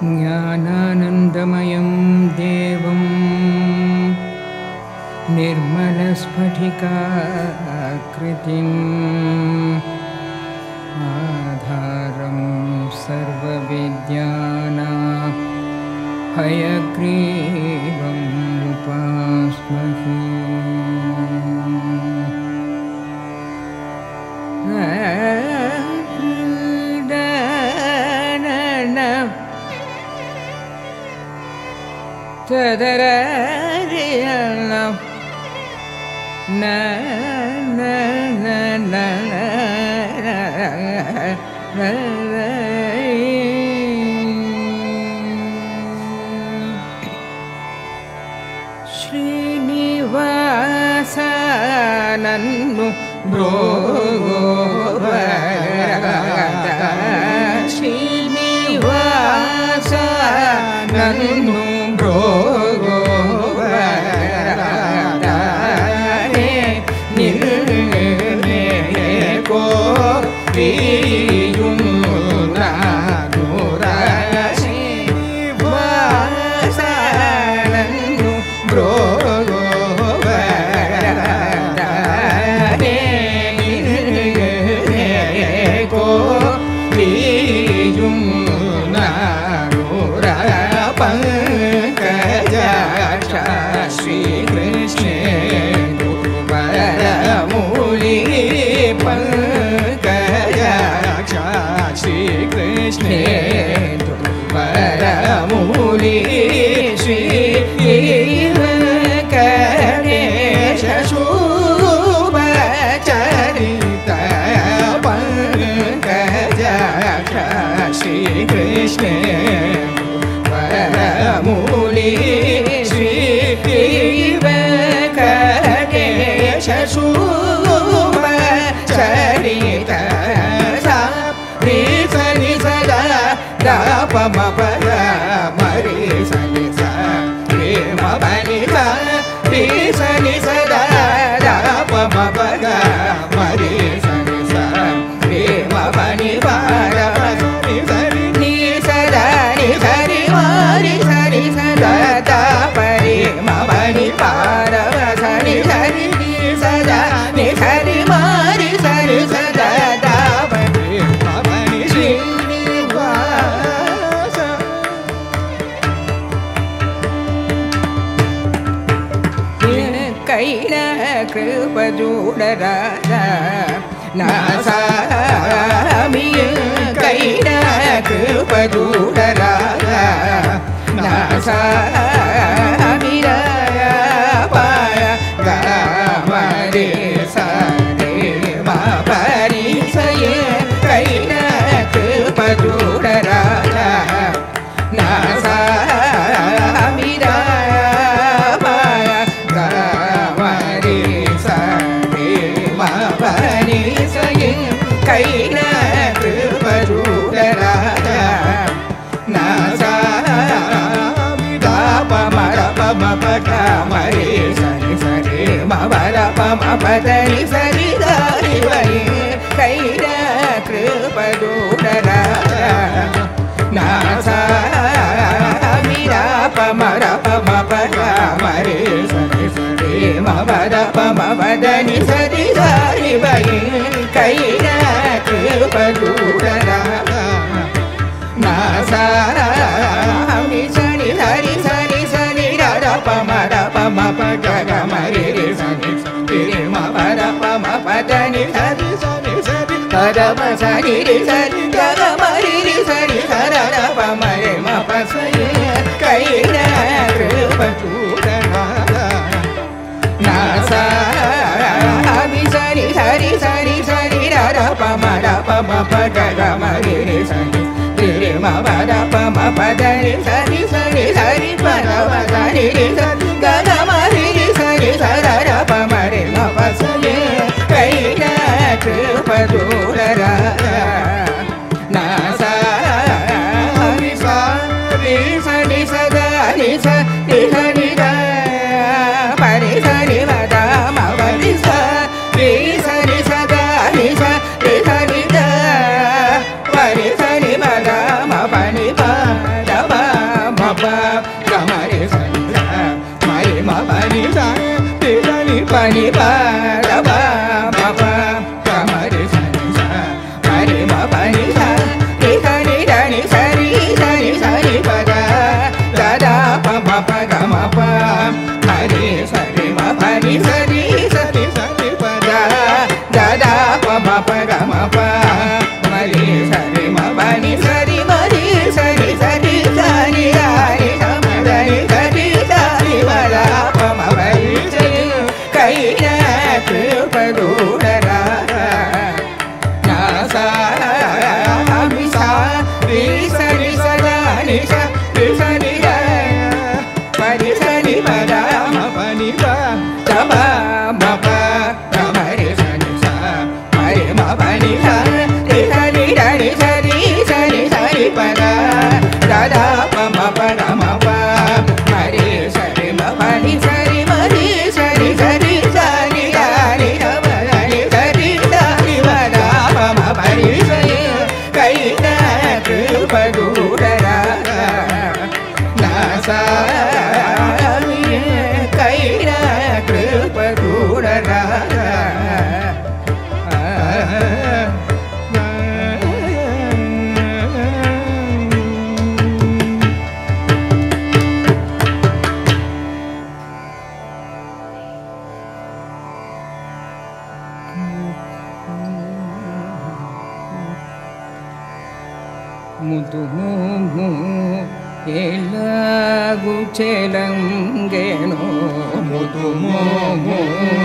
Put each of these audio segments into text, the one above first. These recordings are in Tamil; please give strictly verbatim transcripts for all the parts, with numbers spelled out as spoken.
ज्ञानानन्दमयं देवं निर्मलस्फटिकाकृतिम् आधारं सर्वविद्यानां हयग्रीवम् उपास्महे। Ta-da-da-dee-na na na na na na na Srinivasa nannu brovada Srinivasa nannu Bye. ni sari sari sari pa da da da pa ma pa ga ma pa ma ri sari ma pa ni sari ma ri sari sari sari ga ni sa ma da ni sari sari ma da pa ma pa ri sari kai na kripa dudara na sa mi sa ri sari sada ni sa ri sari ga pa ri sari ma da ma pa ni pa da pa ma pa da ma ri sari sa ma ri ma pa ni sa ri sari da ri sari sari sari pa da da da pa ma pa da ma pa ma ri sari ma pa ni sari ma ri sari sari sari da ri da ma da ri sari sari ma da pa ma pa ri sari kai na kripa dudara na sa mi kai na kripa dudara mudu mumu elagu chelangeno mudu mumu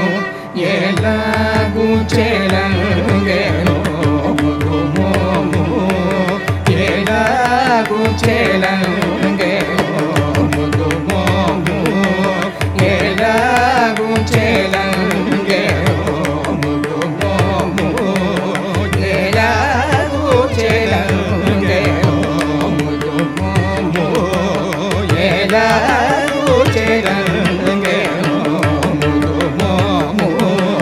elagu chelangeno mudu mumu elagu chelangeno mudu mumu elagu chelangeno mudu mumu elagu chelangeno elagu chelangeno mudu mumu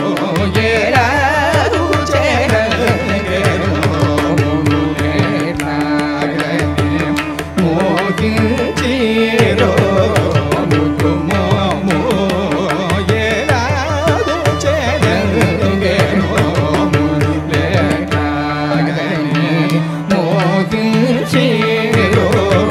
elagu chelangeno mudu elagu moginchiro mudu mumu elagu chelangeno mudu elagu moginchiro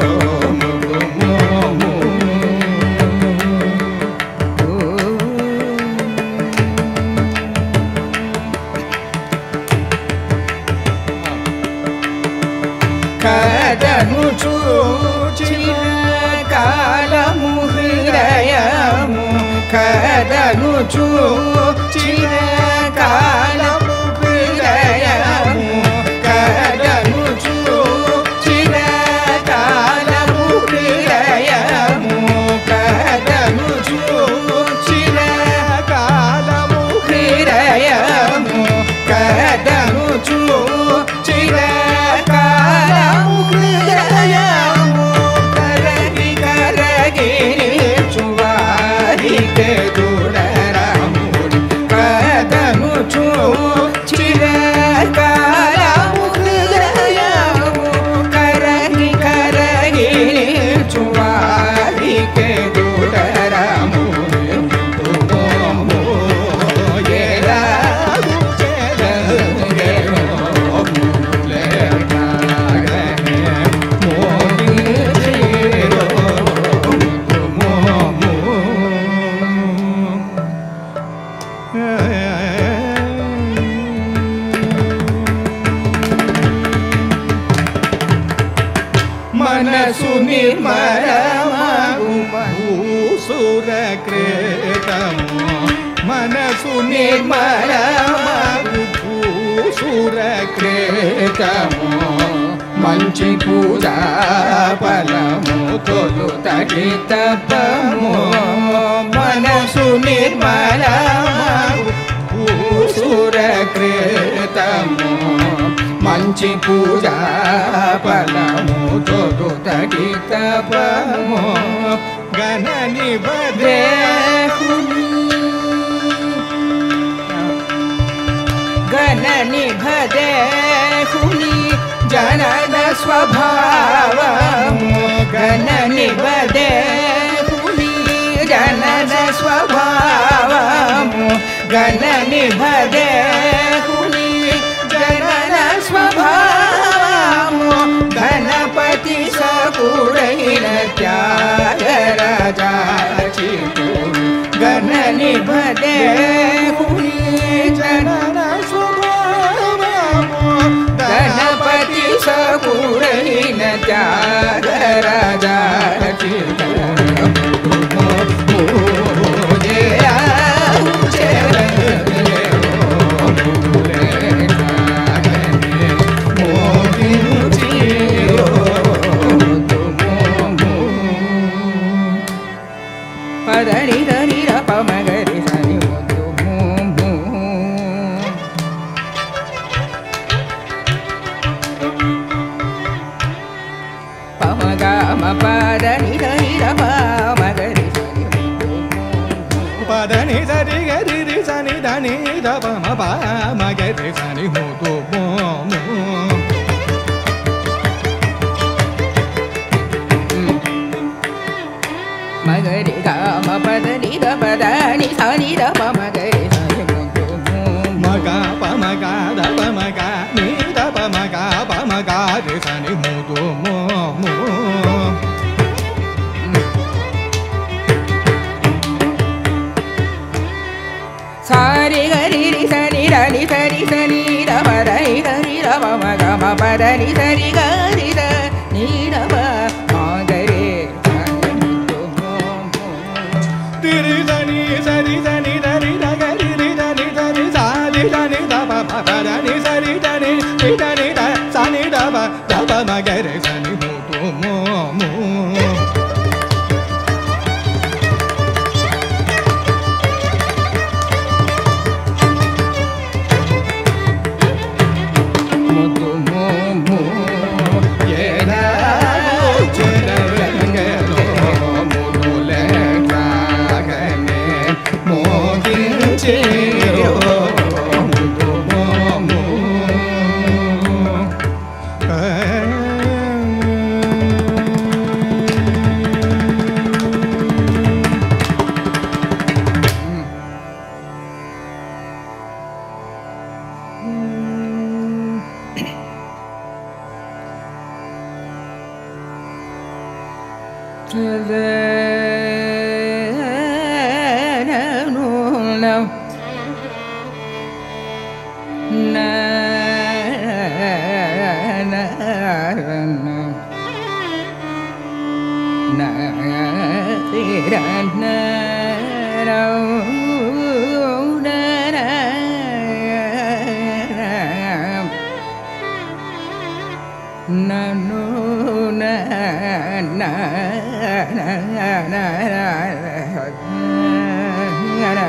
kadanu chuchina kalamu hridayamu kadanu chuchina kalamu hridayamu kadanu chuchina kalamu hridayamu kadanu chuchina kalamu hridayamu kadanu chuchina karagi karagi chuvari ke dudaramu kadanu chuchira kalamu hridayamu karagi karagi chuvari ke dudaramu మనసు నిర్మలమగు భూసురకృతము మనసు నిర్మలమగు భూసురకృతము మంచి పూజా ఫలము తొలుతటి తపము మనసు నిర్మలమగు భూసురకృతము మంచి పూజా ఫలము తొలుతటి తపము గణని భద్రేహుని గణని భద్రేహుని జనన స్వభావము గణని భద్రేహుని జనన స్వభావము గణని భద్రేహుని జనన స్వభావము గణపతి సకుడైన త్యాగరాజాచితుడు గణని भदे कुनी जनन स्वभावमो Ganpati सकुरहीन Tyagaraja Padani dani da pa magari sani mutu mu mu pa maga ma padani dani da pa magari sani mutu mu padani dani gari sani dani da pa ma pa magari sani mutu mu mu Magari ga ma pa da ni da pa da ni sa ni da pa magari sa ni mu tu mu ma ga pa ma ga da pa ma ga ni da pa ma ga pa ma ga ri sa ni mu tu mu mu sa ri ga ri ri sa ni da ni sa ri sa ni da pa da ni da ni da pa ma ga ma pa da ni sa ri ga ri da ni da pa ma ga ri Diri dani sari dani dani dagari dani dani sari dani da pa pa pa dani sari dani dani da sani da pa da pa ma ga re sani mu tu mu mu mu tu mu mu ye da chena ranga lo mu tu le Chiro mutu momu Na na na tira na ra na na na no na na na na na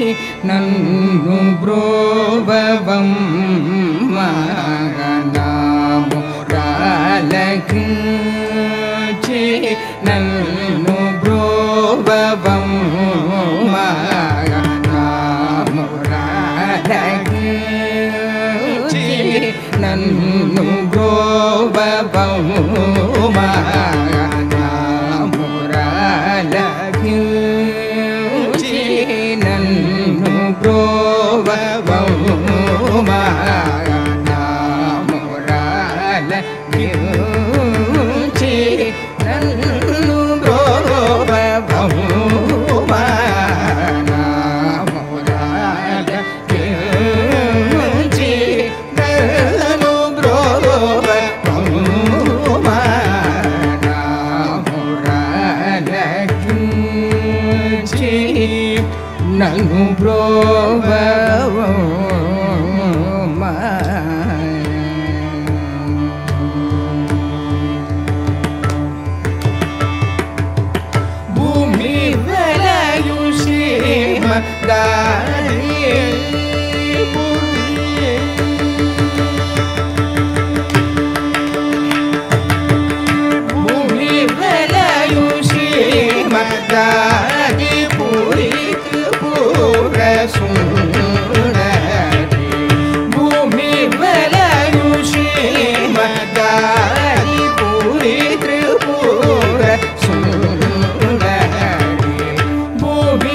నన్ను బ్రోవవం మాగనామురాలకించి నన్ను బ్రోవవం మాగనామురాలకించి నన్ను బ్రోవవం మాగనామురాలకించి నన్ను బ్రోవవం మాగనామురాలకించి నన్ను బ్రోవవం మాగనామురాలకించి నన్ను బ్రోవవం మాగనామురాలకించి నన్ను బ్రోవవం భూమి వలయుషేమ దారి భూమి వలయుషేమ దారి పురి త్రిపుర సుందరి భూమి వలయుషేమ దారి పురి త్రిపుర సుందరి భూమి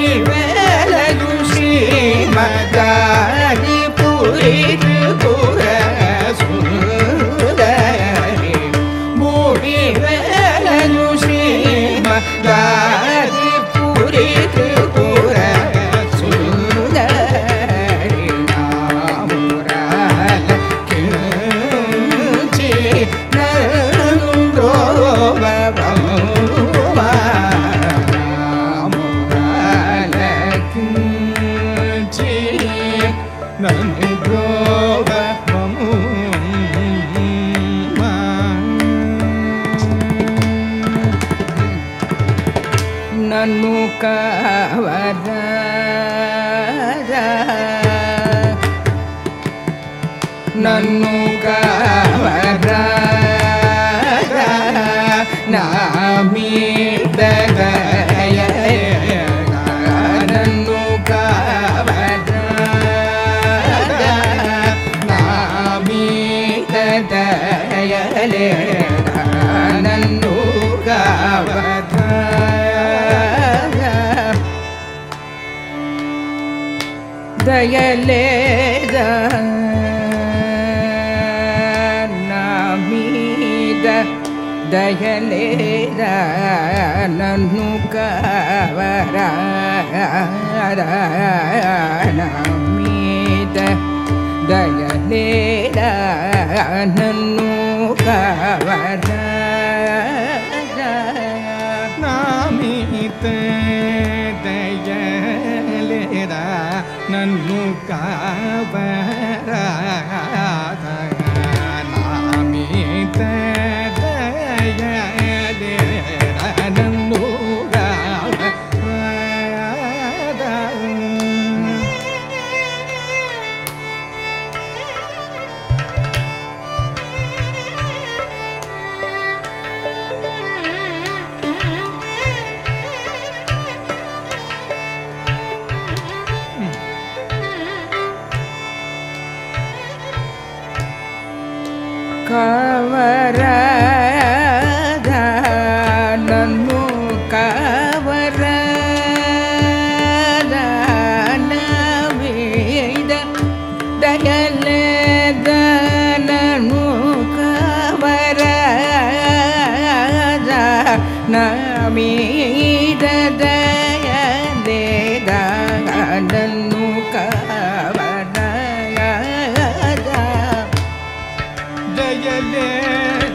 వలయుషేమ దారి పురి త్రిపుర సుందరి భూమి వలయుషేమ దారి పురి త్రిపుర సుందరి నామురాలకించి నన్ను బ్రోవవం నామురాలకించి నన్ను బ్రోవవం నన్ను కావరా నన్ను కావరా నా మీద దయ నన్ను కావరా నా మీద దయ నన్ను కావరా దయలేదా నా మీద దయలేదా నన్ను కావరా నా మీద దయలేదా నన్ను కావరా నా మీద దయలేదా నన్ను కావరా నా మీద దయలేదా నన్ను కావరా కావరా నన్ను కావరా నా మీద దయలేద నన్ను కావరా నా మీద దయలేద నన్ను కావరా దయలేద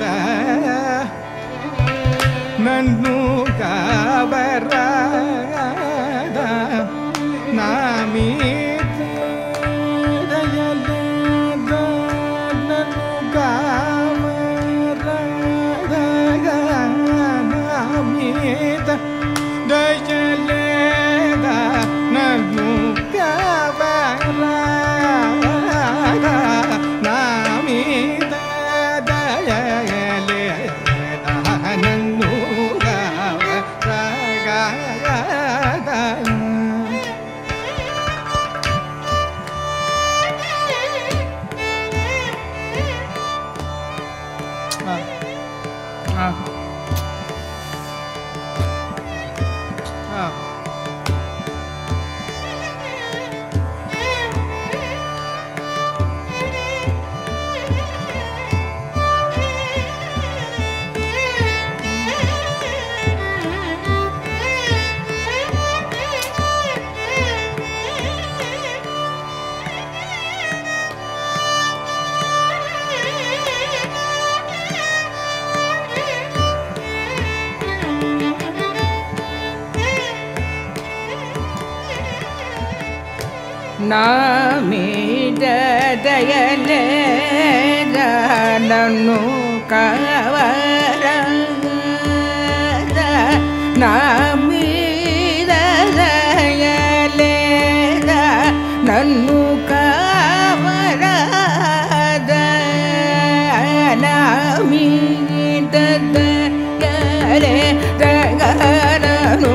ನಾಮೀದ ದಯಲೆ ನನ್ನು ಕವರ ನಾಮೀದ ದಯಲೆ ನನ್ನು ಕವರ ನಾಮೀದ ದಯಲೆ ನನ್ನು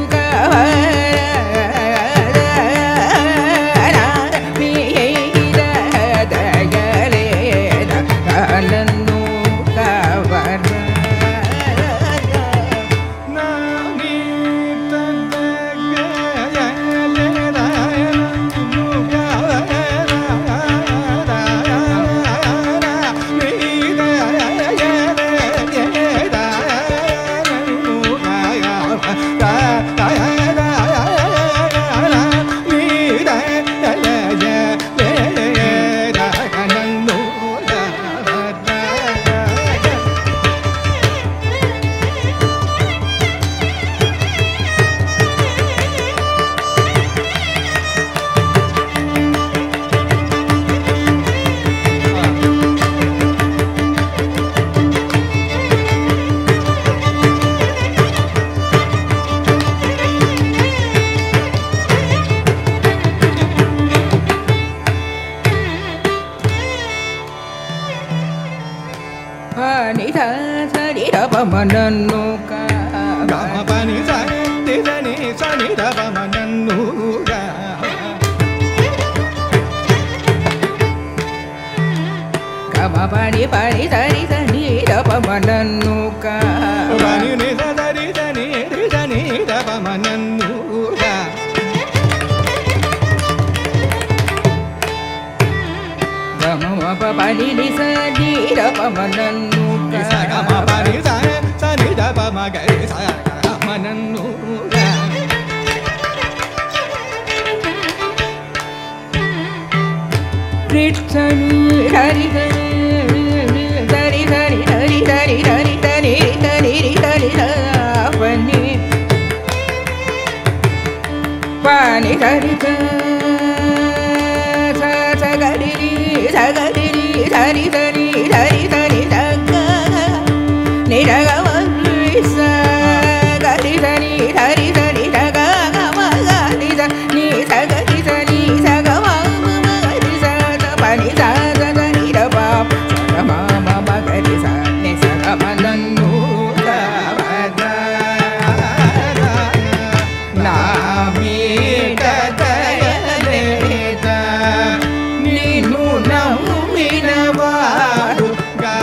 Mananu ka Gama pani sa ni sa ni sa ni da pa mananu ga Gama pani pani sa ni sa ni da pa mananu ka Pani ni sa sa ni sa ni ni sa ni da pa mananu ga Gama pa pani ni sa ni da pa mananu ka Sa gama pani sa sa ni da pa ma ga sa ga mananu ga Ritani hari hari hari hari hari hari hari hari hari hari pani pani hari sa sa gari sa gari hari hari hari hari daga ni daga sa gari hari hari hari daga ma gari sa ni sa gari sa ni sa ga ma gari sa pani sa sa sa ni da pa sa ma ma ma gari sa ni sa ga ma nanu da ba da na mi da da le da ni nu na mi na ba du ga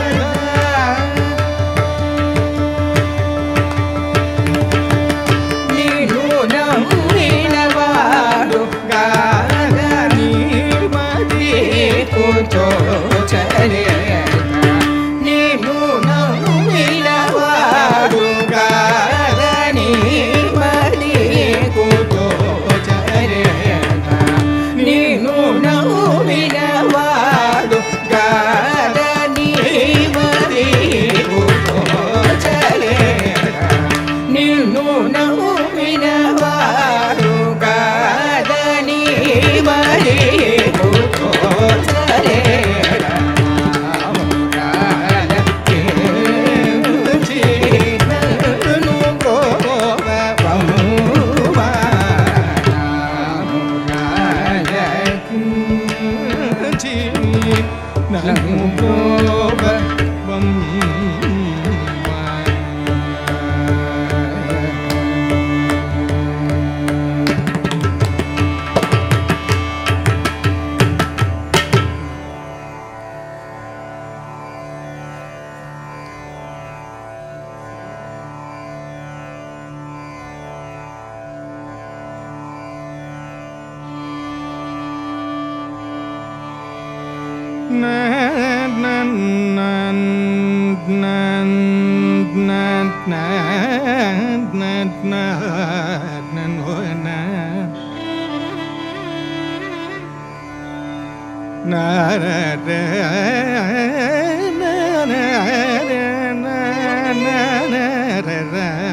ni nu na mi na ba du ga ni ma di ko cho chale ni nu na mi na ba du ga ni ma di ko cho chale ni nu na mi na ba du ga ni ma di ko cho chale ni nu na mi na ba du ga ni ma di ko cho chale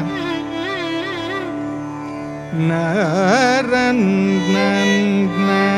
na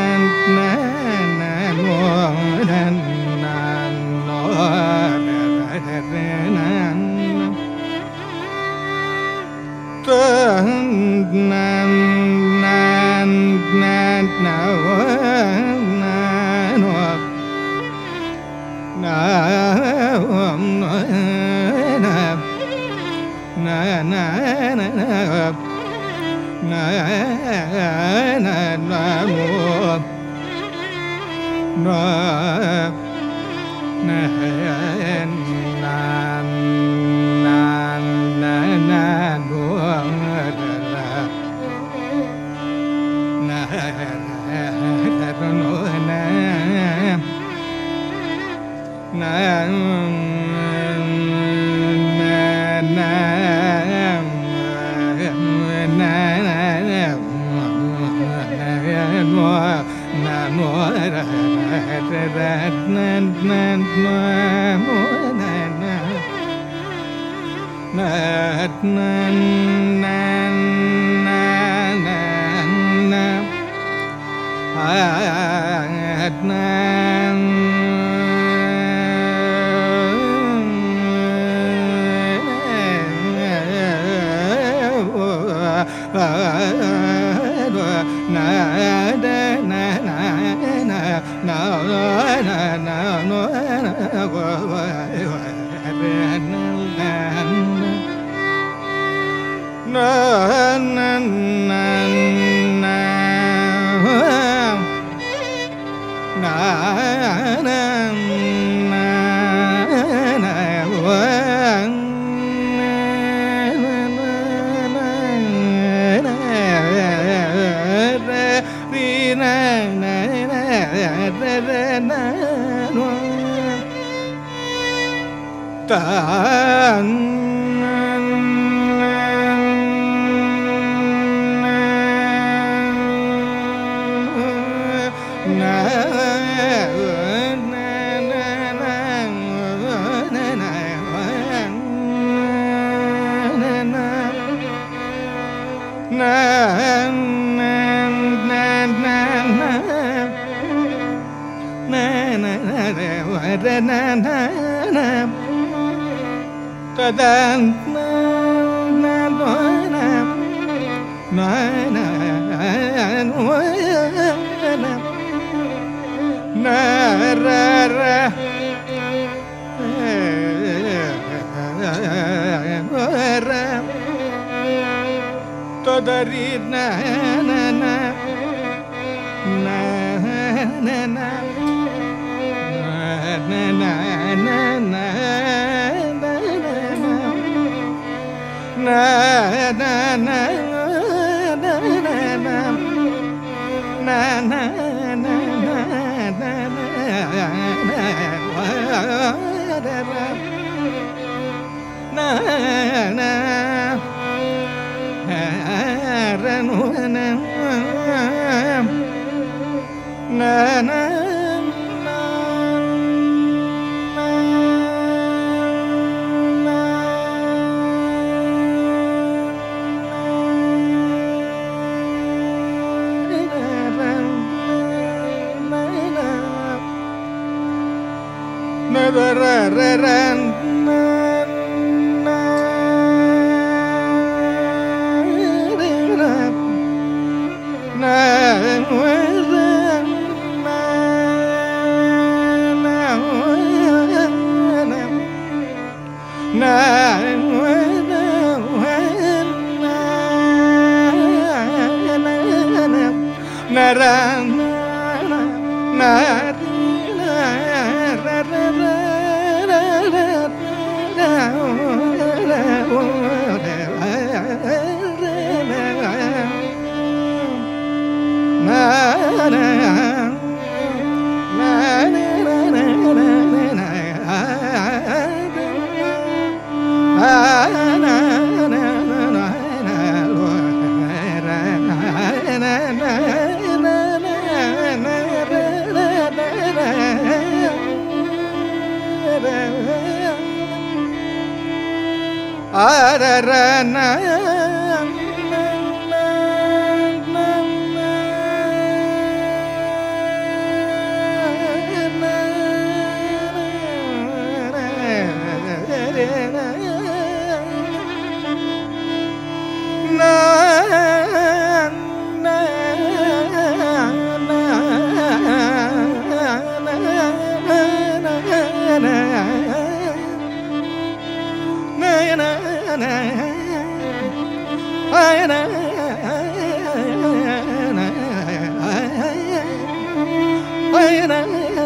na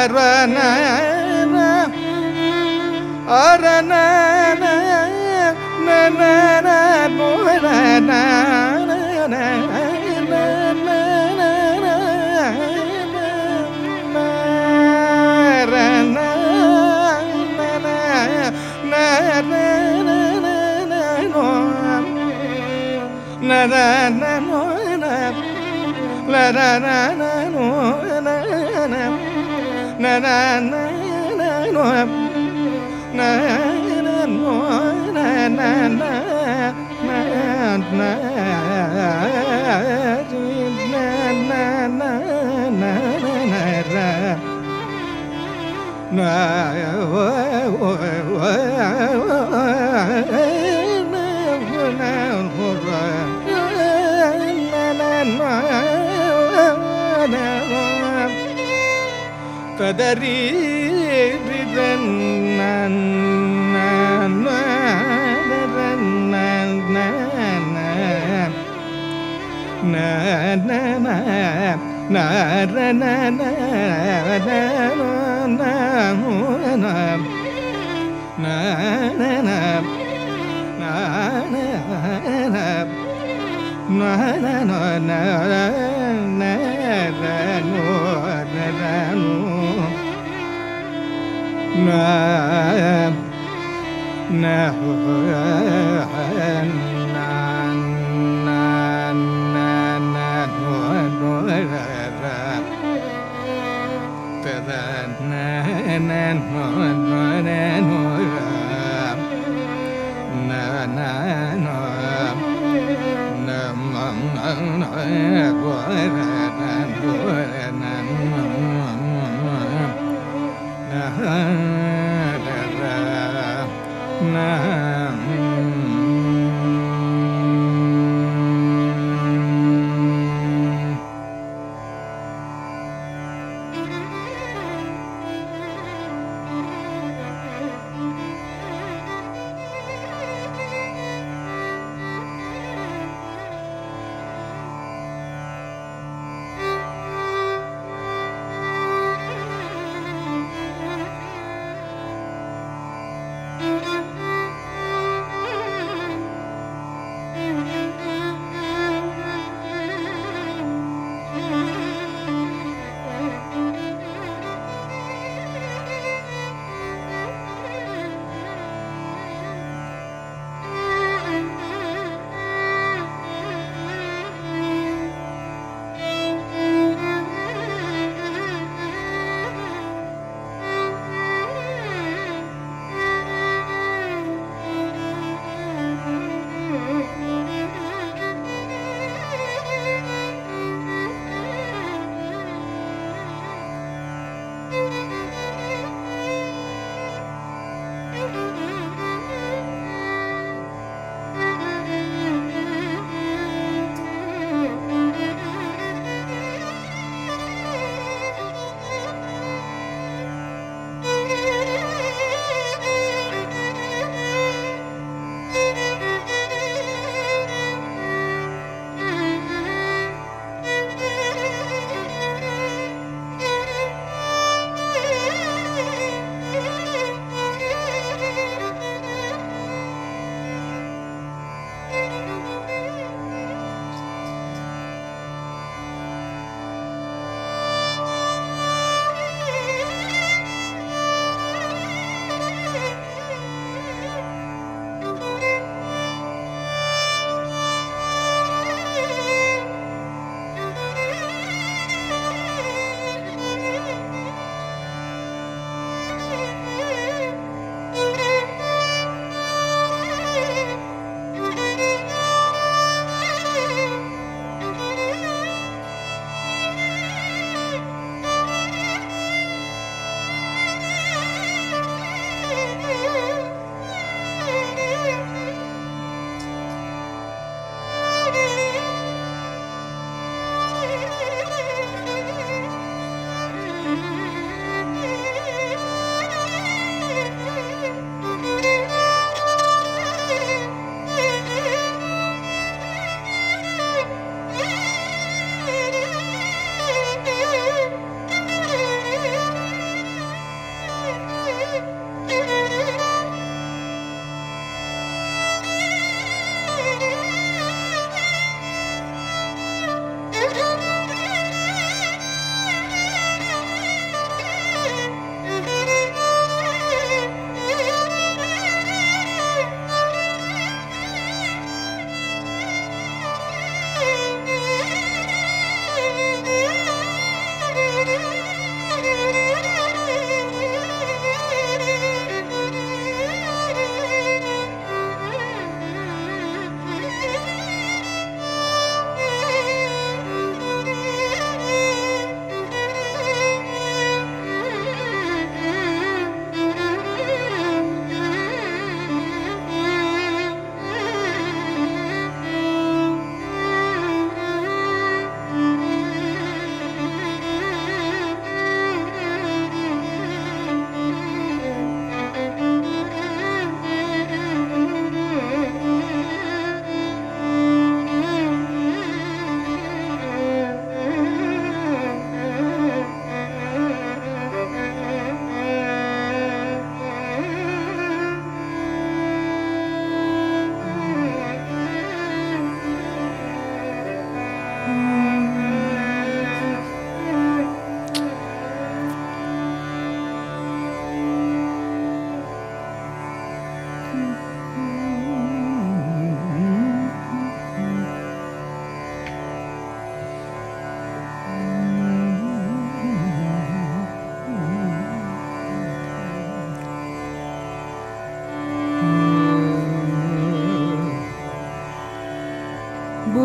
அரன அரன ததரி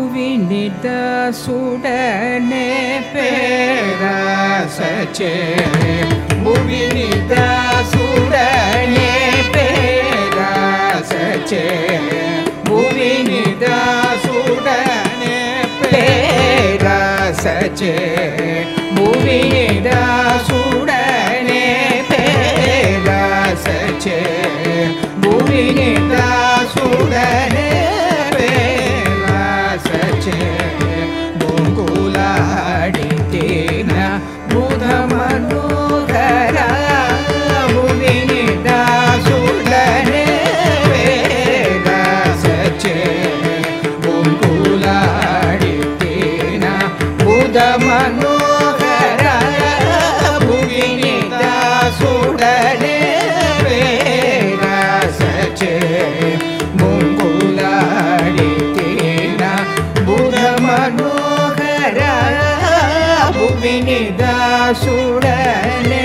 புவினித சுடனே பேராசச்சே புவினித சுடனே பேராசச்சே புவினித சுடனே பேராசச்சே புவினித சுடனே பேராசச்சே புவினித சுடனே பூங்குலாடித்தேன புத மனோகரா புவினிதா சுடனே வேதாசச்சே பூங்குலாடித்தேன புத மனோகரா புவினிதா சுடனே வேதாசச்சே பூங்குலாடித்தேன புத மனோகரா புவினிதா சுடனே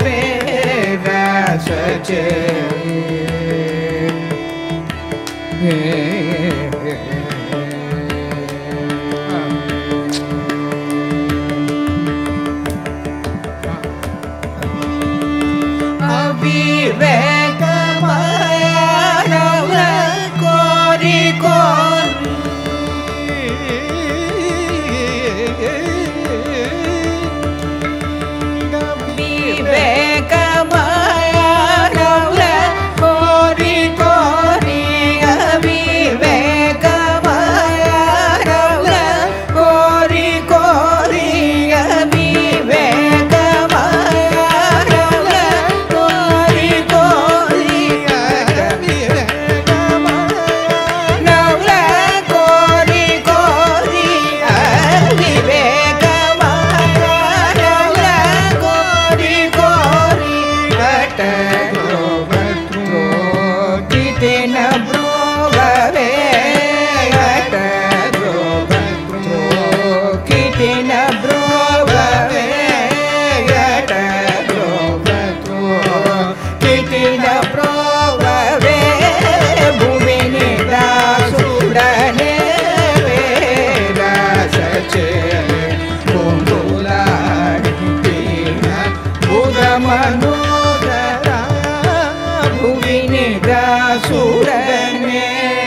பேராசச்சே அவிவேகமானவ கோரி கோரி விவேகமானவ கோரி கோரி அவிவேகமானவ கோரி கோரி அவிவேகமானவ கோரி கோரி அவிவேகமானவ கோரி கோரி அவிவேகமானவ கோரி கோரி கட்டத்ரோவத்ரோ கிதேன ப்ரோவவே கட்டத்ரோவத்ரோ கிதேன ப்ரோவவே கட்டத்ரோவத்ரோ கிதேன ப்ரோவவே புவினிதா சுடனே வேதாசச்சே பூங்குலாடித்தேன புத மனோகரா புவினிதா சுடனே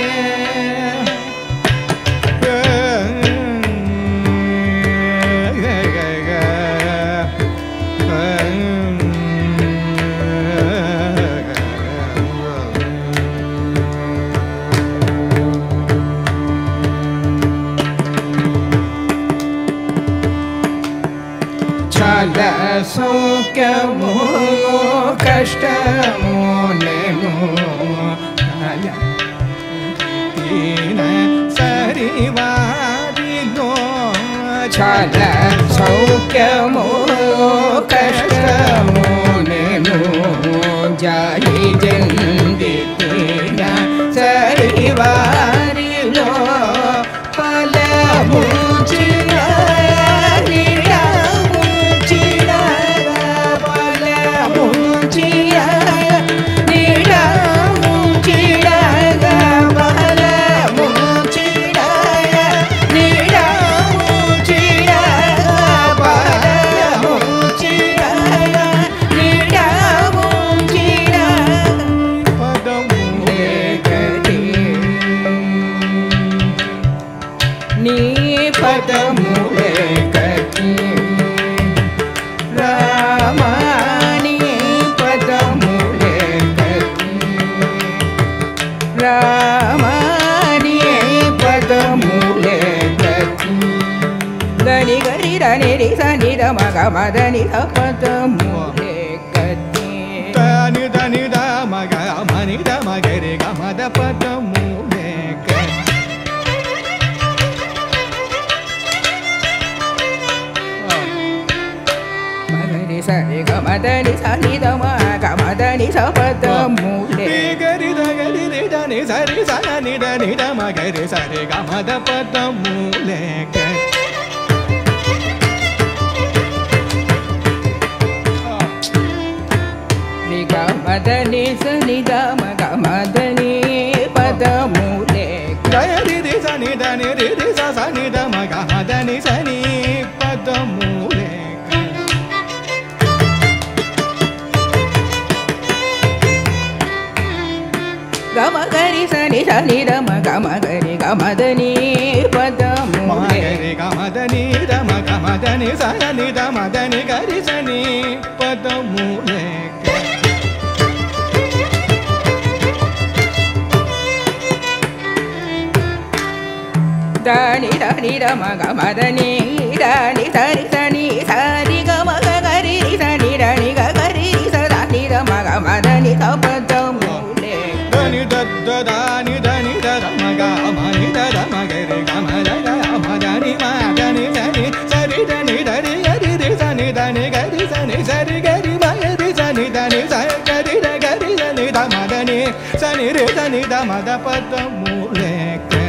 ಛಲ ಸೌಖ್ಯಮೋ ಕಷ್ಟಮೋ ನೇನು ಸರಿವಾರಿನೋ ಛಲ ಸೌಖ್ಯಮೋ ಕಷ್ಟಮೋ ನೇನು ಜಾರಿ ಜಂದಿತೇನ ಸರಿವಾರಿನೋ ಫಲ ಮುಚಿನ மதனி பதமூலே கத்தி தனி தனி த மக மனி த மகரி கமத பதமூலே கத்தி மகரி சரி கமதனி சனி த மக மதனி சபதமூலே கரி த கரி த நி சரி சனி த நி த மகரி சரி கமத பதமூலே கத்தி மதனி சனி த மக மதனி பதமூலே கரி ரி சனி த நி ரி ரி ச சனி sani sani da ma ga ma ga ri ga ma da ni pa da mu ma le ga ri ga ma da ni da ma ga ma da ni sa ni da ma da ni ga ri sa ni pa da mu le da ni da ni da ma ga ma da ni da ni sa ni sa ni sa ni ga ma ga ga ri sa ni da ni ga ga ri sa da ni da ma ga ma da ni sa pa da mu le da ni da da da ni da ni da da ma ga ma ni da da ma ga ri ga ma da ga ma da ni ma da ni sa ni sa ri da ni da ri ga ri ri sa ni da ni ga ri sa ni sa ri ga ri ma ga ri sa ni da ni sa ga ri da ga ri sa ni da ma da ni sa ni ri sa ni da ma da pa da mu le ka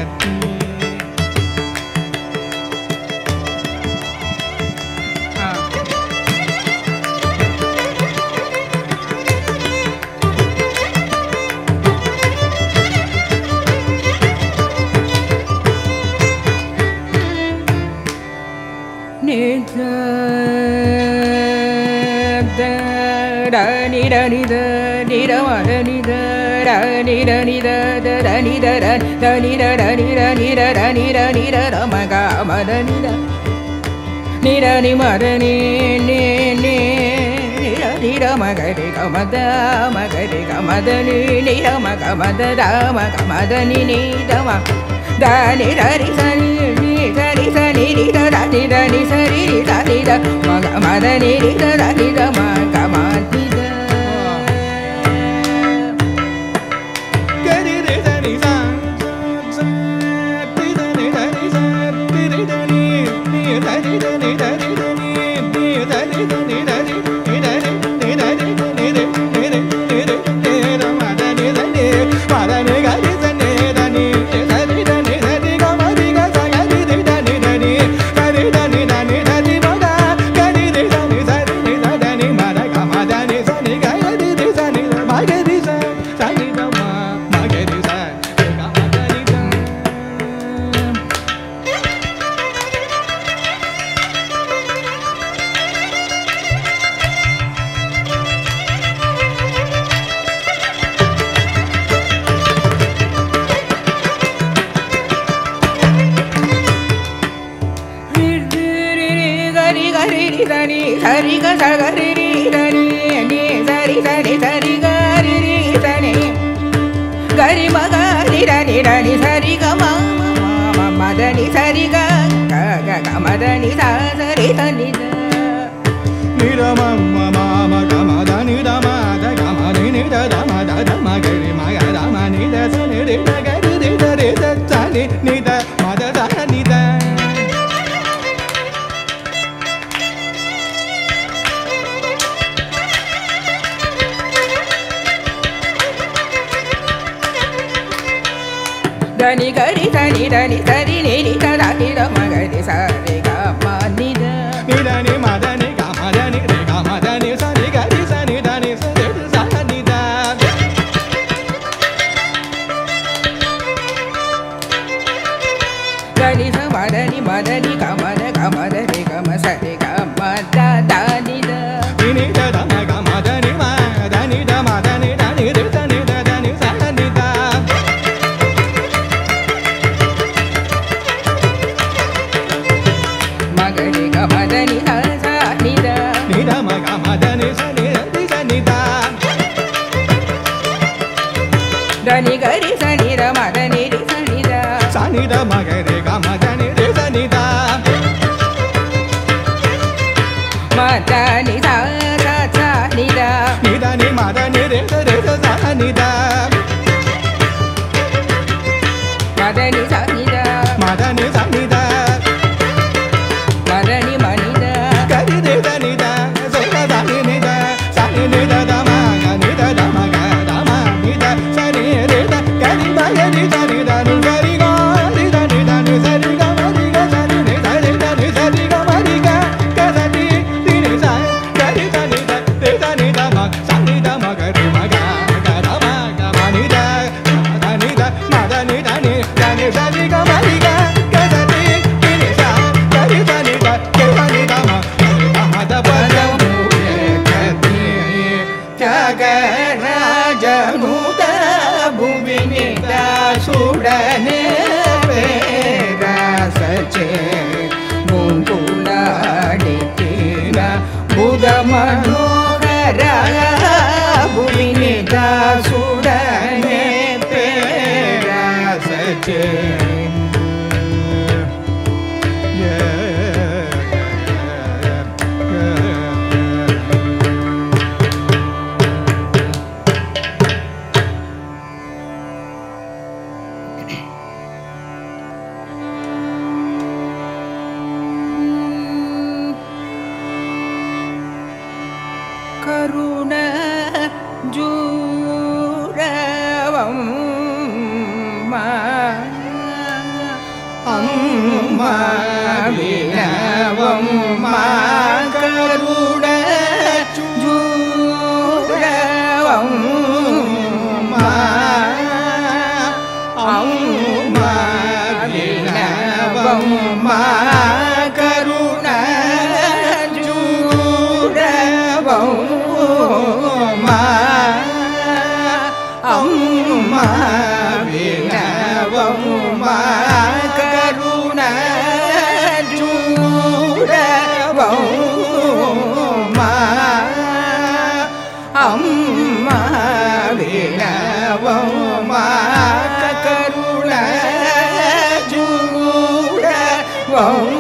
da ni da ni da ni da ma da ni da da ni da ni da da da ni da da da ni da da ni da ni da da ni da ni da da ma ga ma da ni da ni da ni ma da ni ni ni ni da ni da ma ga ri ga ma da ma ga ri ga ma da ni ni da ma ga ma da da ma ga ma da ni ni da ma da ni da ri sa ni ni sa ri sa ni ri da da ni da ni sa ri ri sa ni da ma ga ma da ni ri da da ni da ma ga ma ni da ga ri ri sa ni sa sa ri da ni da ni sa ri ri da ni ni da ri da ni da ri da ni ni da ri da ni da ri ni da ri ni da ri ni ri ni ri ni ri ni da ma da ni da ni ma da ni ga ri sa ni da ni sa ri da ni da ri ga ma ri ga sa ga ri ri da ni da ni sa ri da ni da ni da ri ma ga ga ri ri sa ni sa ri ni da da ni ma da ga ma da ni sa ni ga ri ri sa ni da ma ga ri sa sa ni da ma ma ga ri sa ga ma da ni da da ni sa ri ga sa ga ri ri da ni ni sa ri sa ni sa ri ga ri ri sa ni ga ri ma ga ri da ni da ni sa ri ga ma ma ma ma da ni sa ri ga ga ga ga ma da ni sa sa ri sa ni da ni da ma ma ma ma ga ma da ni da ma da ga ma ni ni da da ma da da ma ga ri ma ga da ma ni da sa ni ri da ga ri ri da ri da sa ni ni da ma da da ni da da ni ga ri sa ni da ni sa ri ni ri da da ni da ma ga ri sa ri ga ma ni da ni da ni ma da ni ga ma da ni ri ga ma da ni sa ni ga ri sa ni da ni sa ri sa ni da da ni sa ma da ni ma da ni ga ma da ga ma da ri ga ma sa ri ga ma da da ni da ni ni da da ma ga ma da ni ma da ni da ma da ni da ni ri sa ni da da ni sa ni da ma ga ri ga ma da ni sa sa ni da ni da ma ga ma da ni sa ni ri sa ni da da ni ga ri sa ni da ma da ni ri sa ni da sa ni da ma ga ri ga ma da ni ri sa ni da ma da ni sa sa sa ni da ni da ni ma da ni ri sa ri sa sa ni da ma da ni sa ni da ma da ni sa ni da ma da ni ma ni da ga ri ri da ni da sa ga sa ni ni da sa ni ni da da ma ga ni da da ma ga da ma ni da sa ni ri da ga ri ma ga ri sa ni da ni ga ri ga ri da ni da ni sa ri ga ma ri ga sa ni ni sa ri da ni sa ri ga ma ri ga ga sa ni ri ni sa ga ri sa ni da ri sa ni da ma sa ni da ma ga ri ma ga ga da ma ga ma ni da ma da ni da ma da ni da ni da ni sa ri ga ma ri ga ga sa ni ri ni sa ga ri sa ni da ga sa ni da ma ga ri da ma da pa da mu ye ka ni Jagaraja Nuta Bhuvini Da கருண ஜூரவம் அம்மா வினவம் கருண ஜூரவம் அம்மா வினவம் கருண ஜூரவம் அம்மா வினவம் கருண ஜூரவம் அம்மா வினவம் கருண ஜூரவம்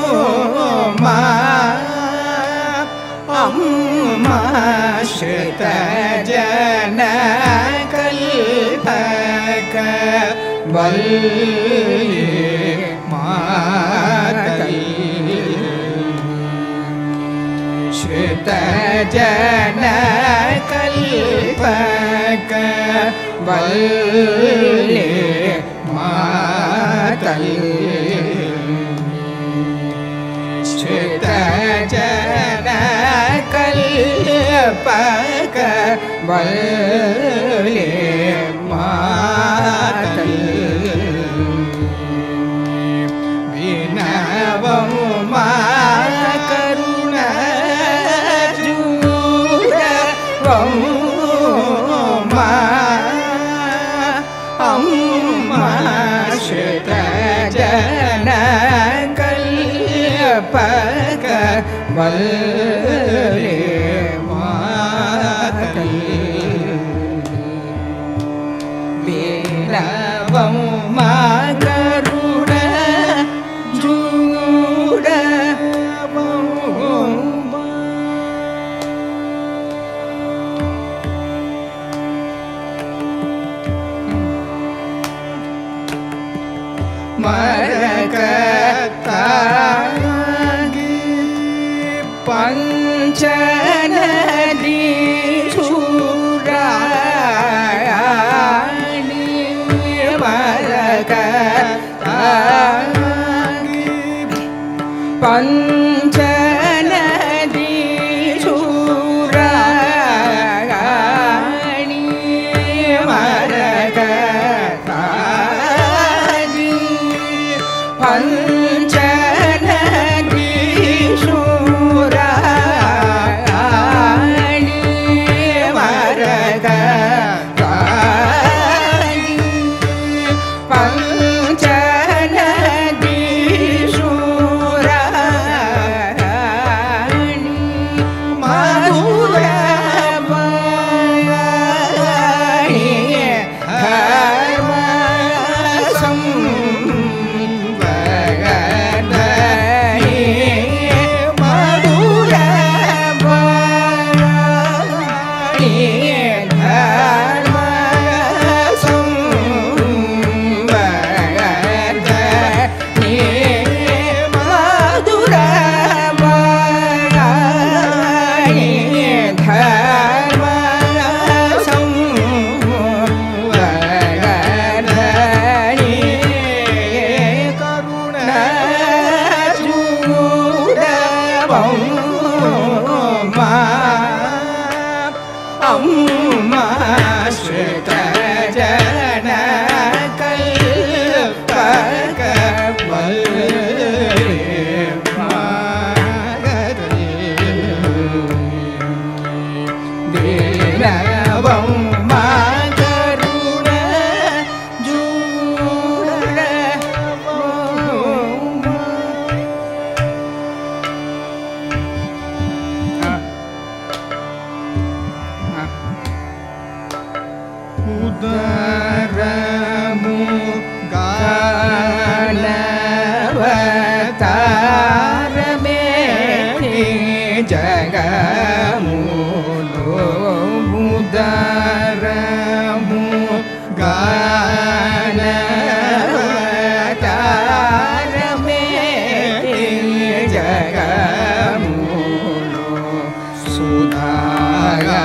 அம்மா ஸ்ருத ஜன கல்பக வல்லி மாதல் ஸ்ருத ஜன கல்பக வல்லி மாதல் ஸ்ருத ஜன கல்பக வல்லி மாதல் வினவம் கருண ஜூரவம் அம்மா ஸ்ருத ஜன கல்பக வல்லி மாதல் வினவம் கருண ஜூரவம் மரகதாங்கி Panchanadi சூராணி மரகதாங்கி Panchanadi சூராணி மரகதாங்கி Panchanadi சூராணி மரகதாங்கி Panchanadi சூராணி மதுரவாணி கர்மசம் காணவதாரமே ஜகமுலோ முதரமு காணவதாரமே ஜகமுலோ Sudhakar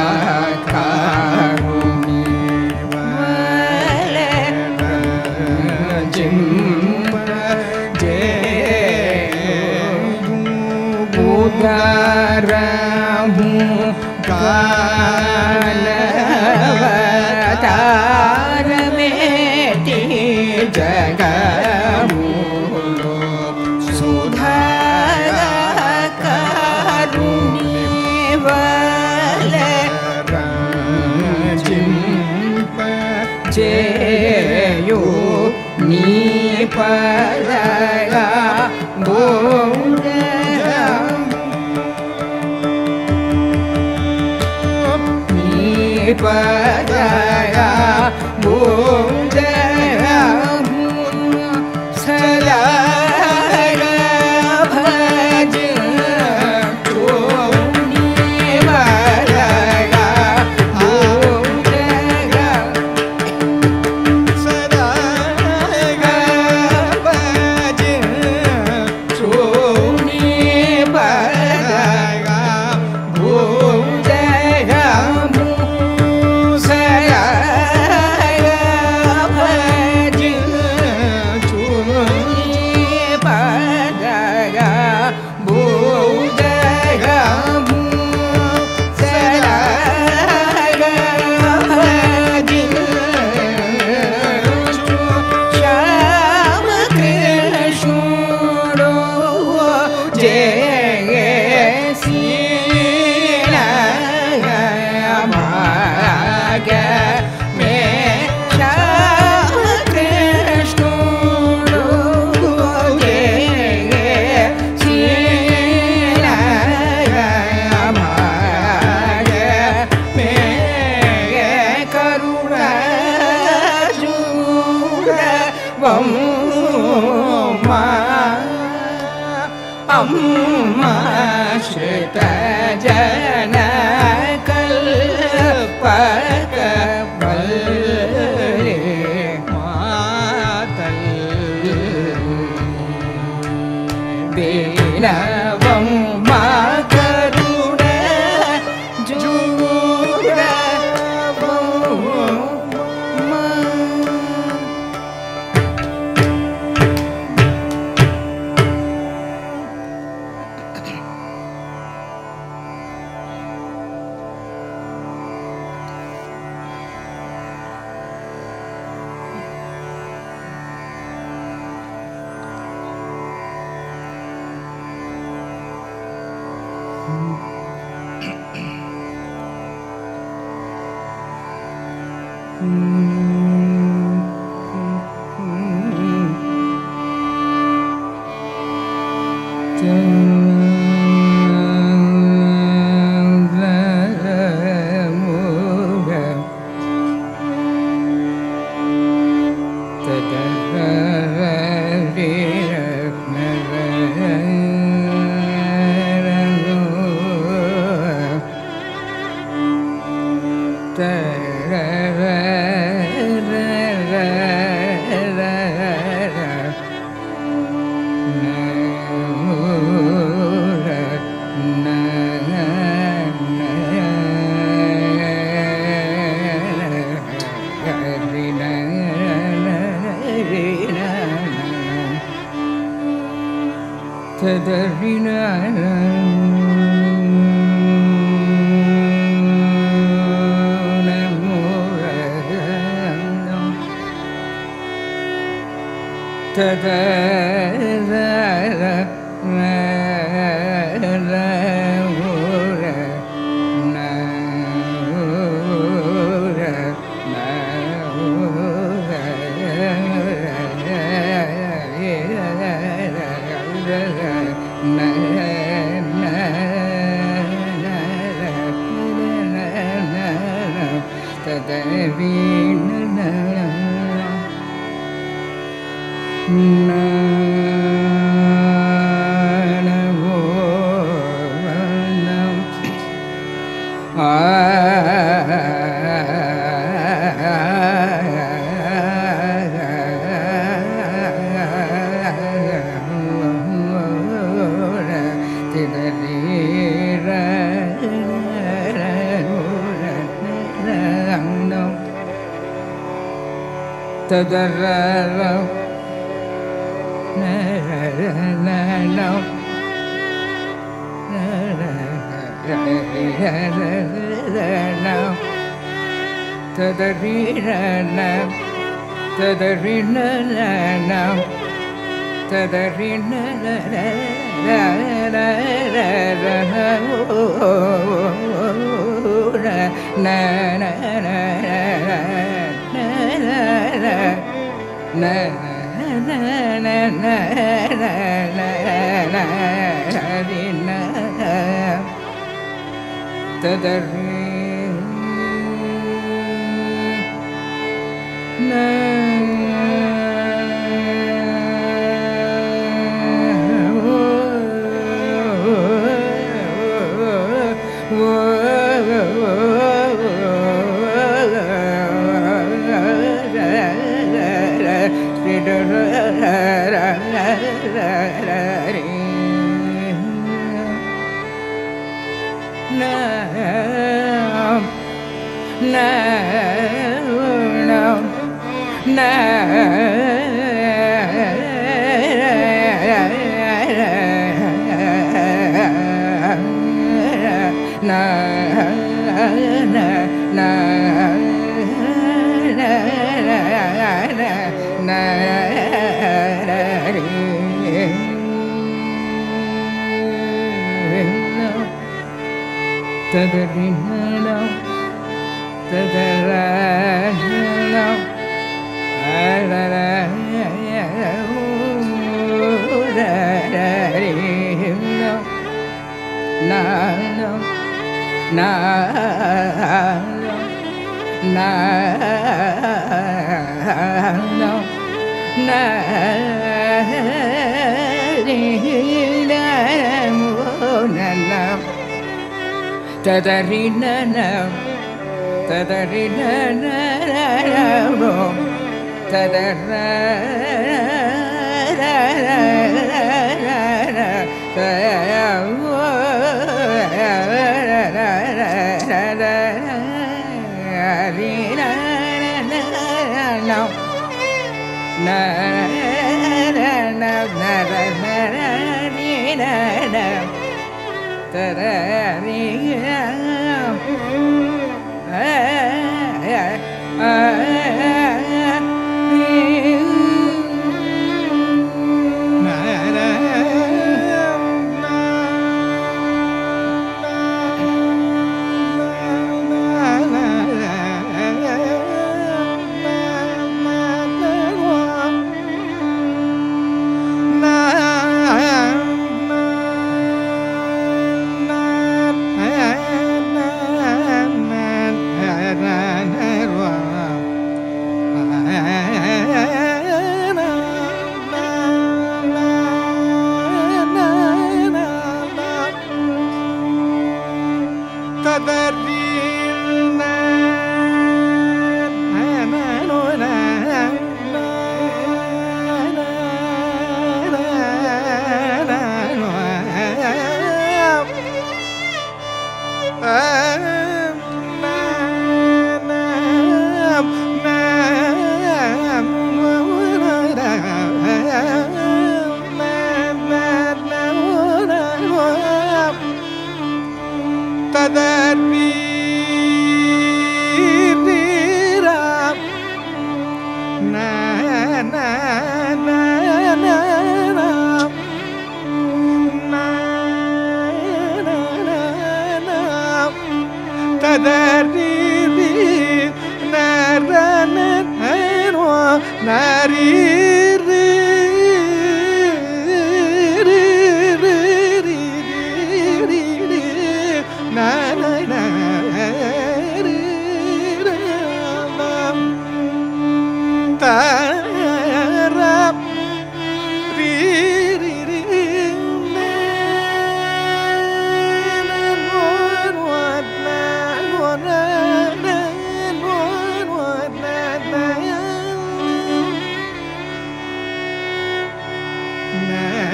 Garamu Kalavatharameti Jagamulo Sudhakarunivale Rajimpa Jeyo Nipadaga Bodha Padaya Bodhaya Sadaya Bhaja Toni Padaya Bodhaya Sadaya Bhaja Toni Padaya Bodhaya Amma Shita Jana Kalpaka Balre Matal Binavam Makaruna Jura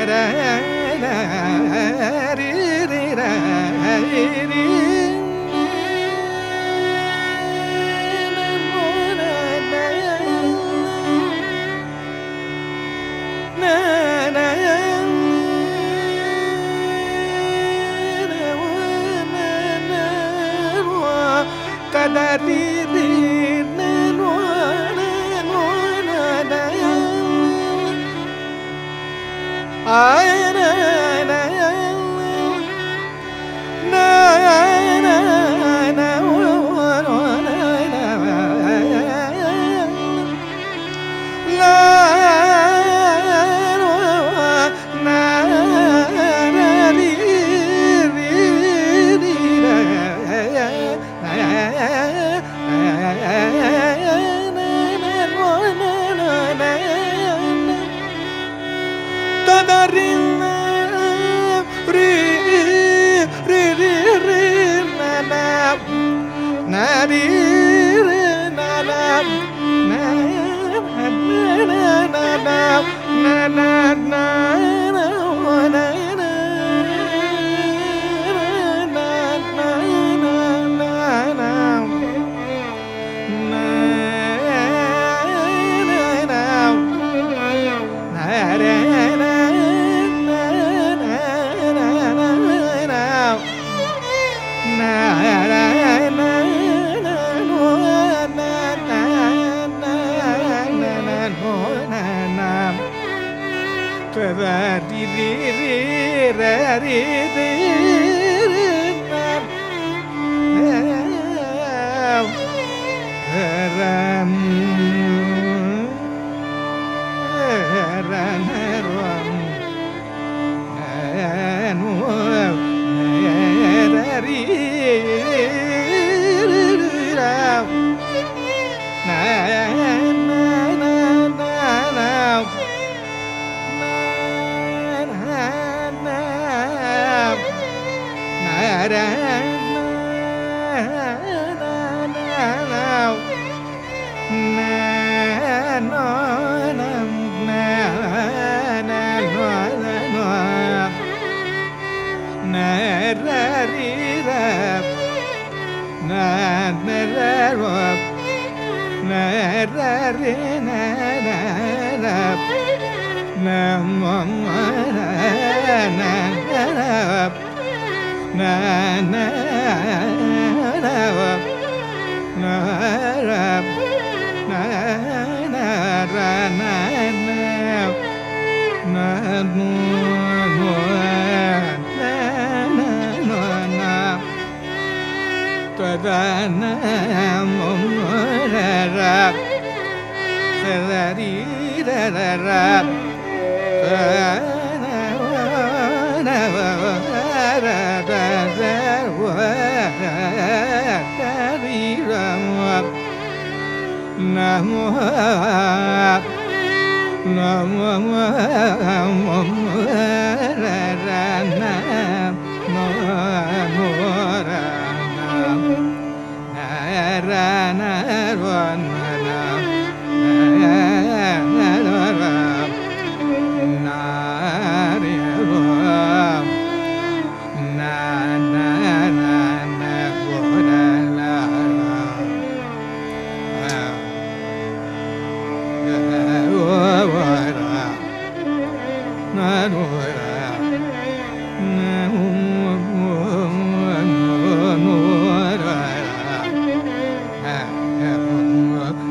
No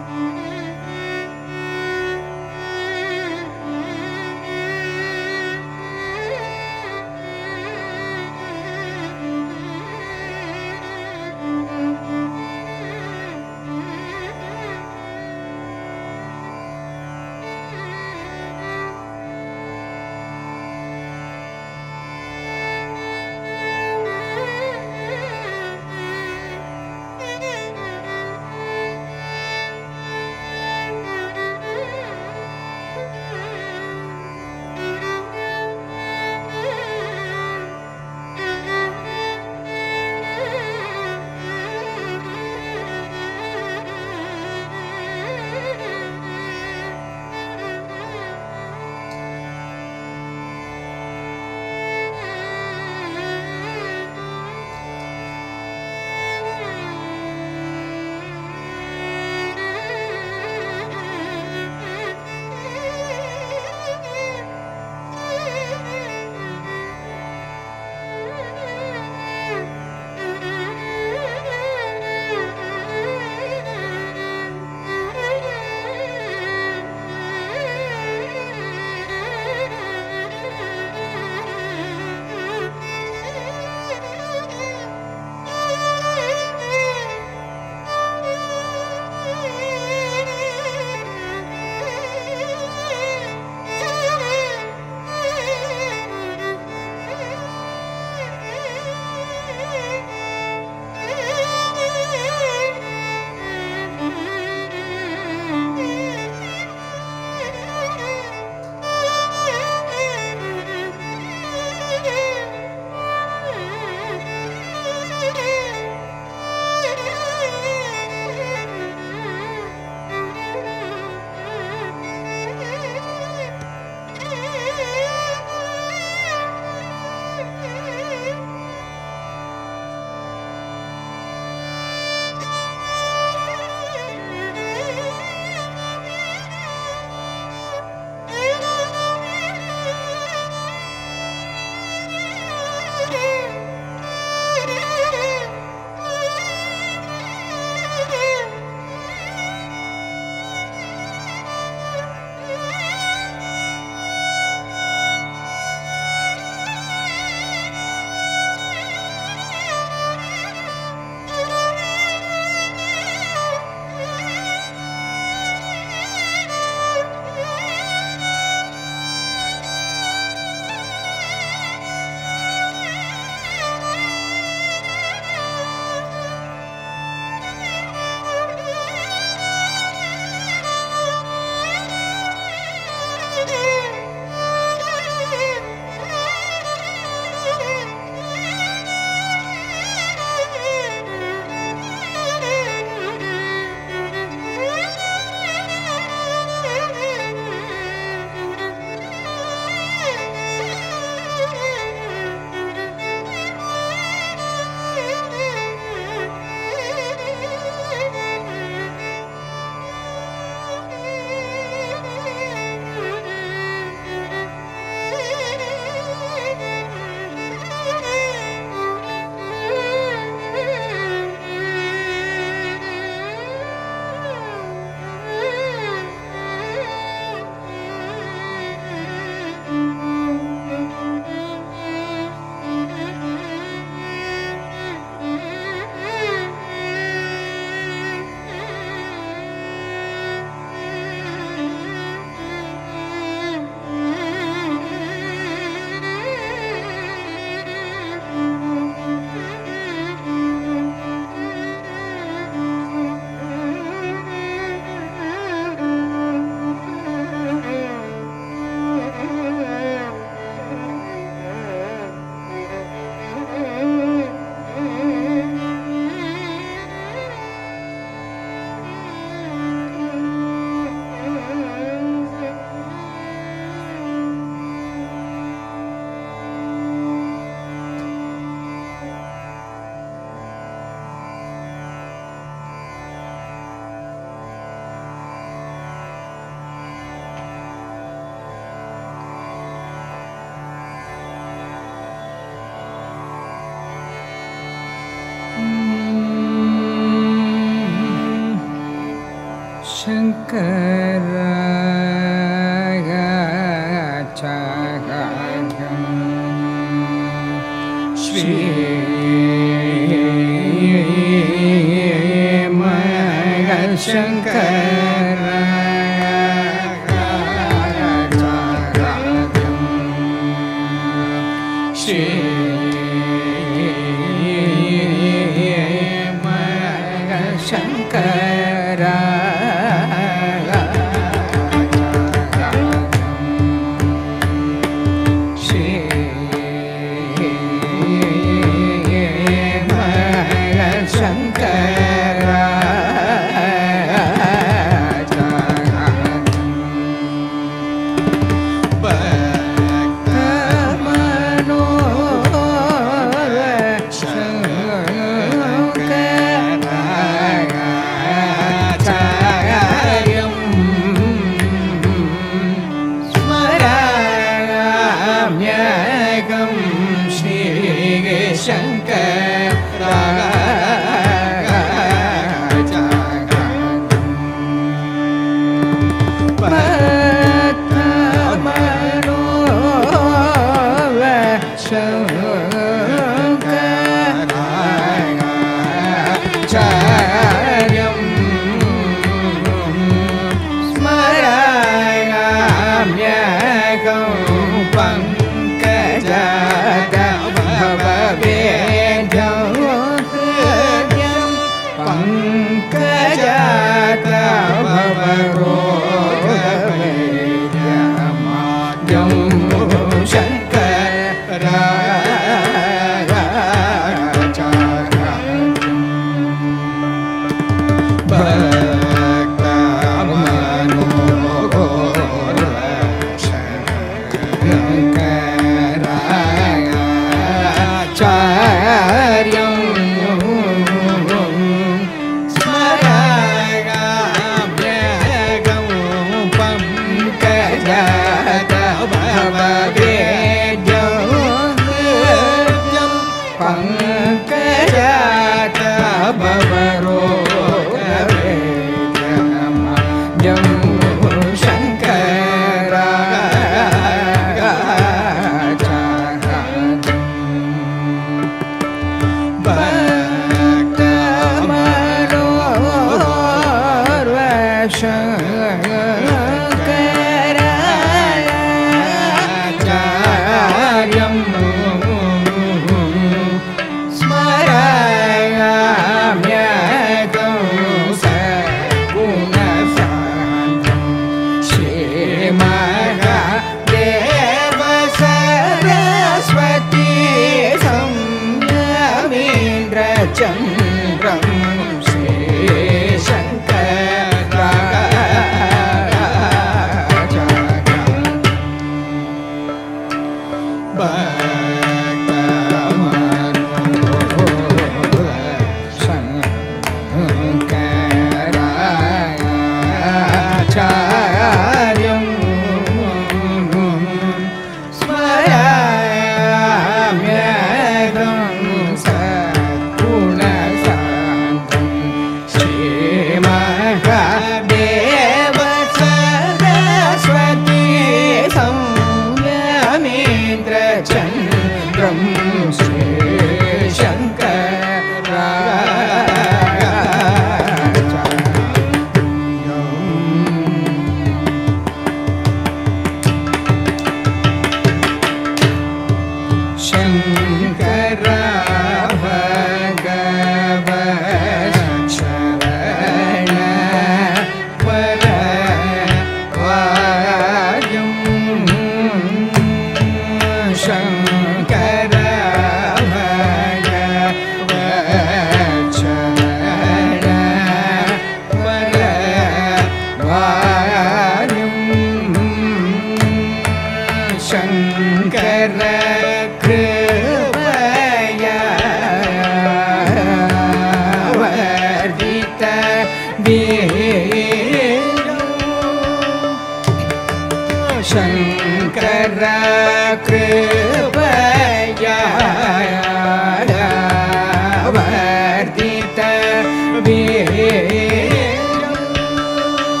Shangara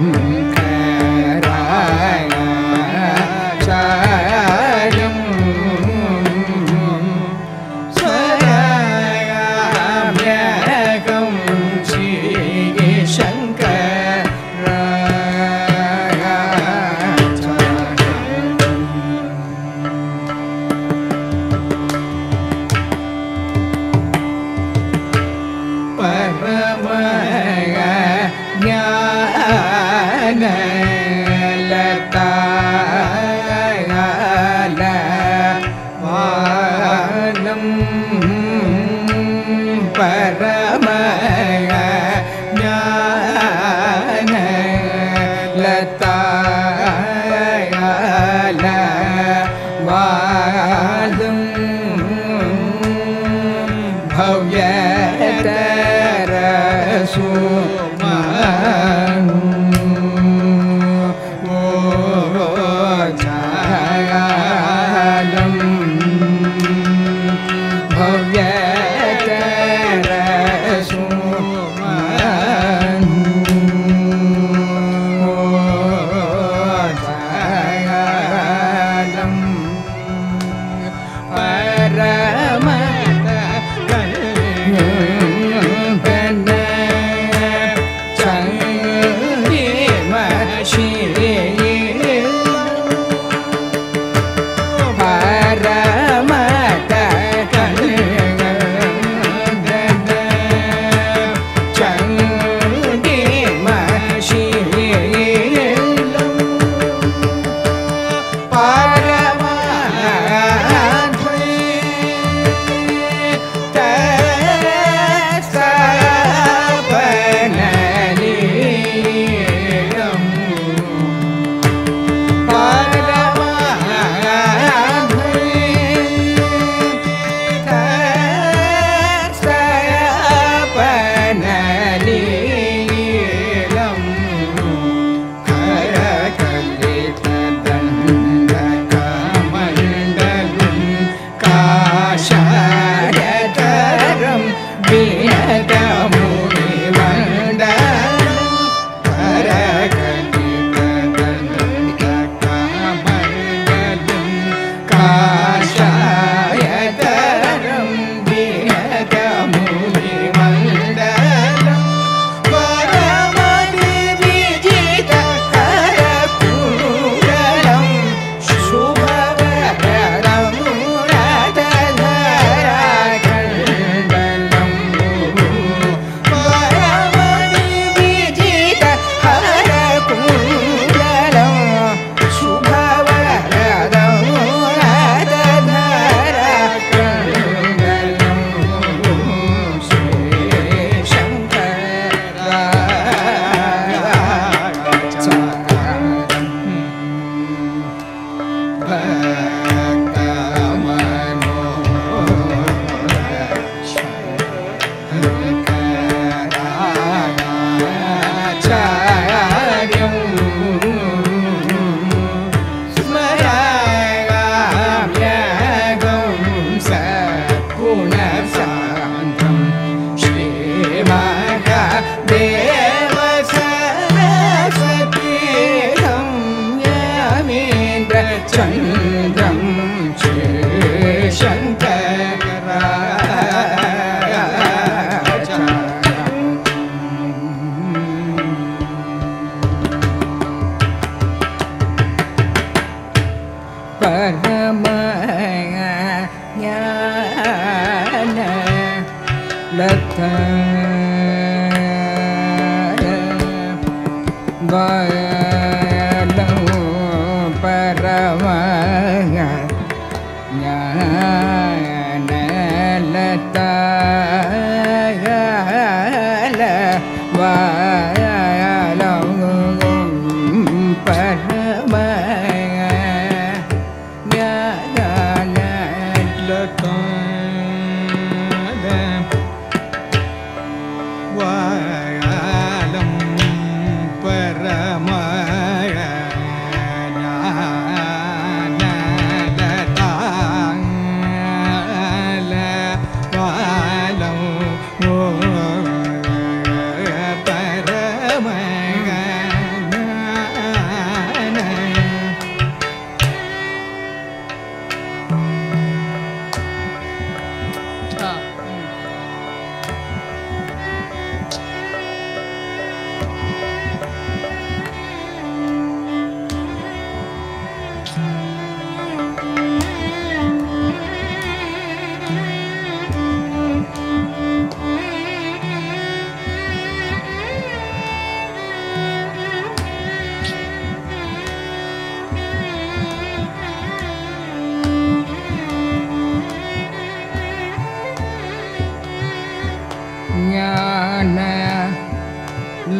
பரம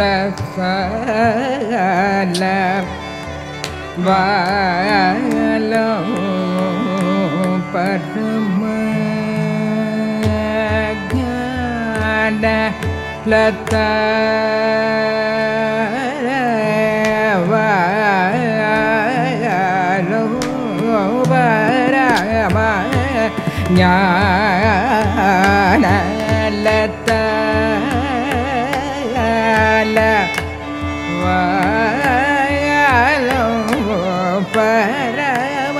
சல வாலோ பரமஞான லதா வாலோ பரம ஞான லதா வாலோ பரம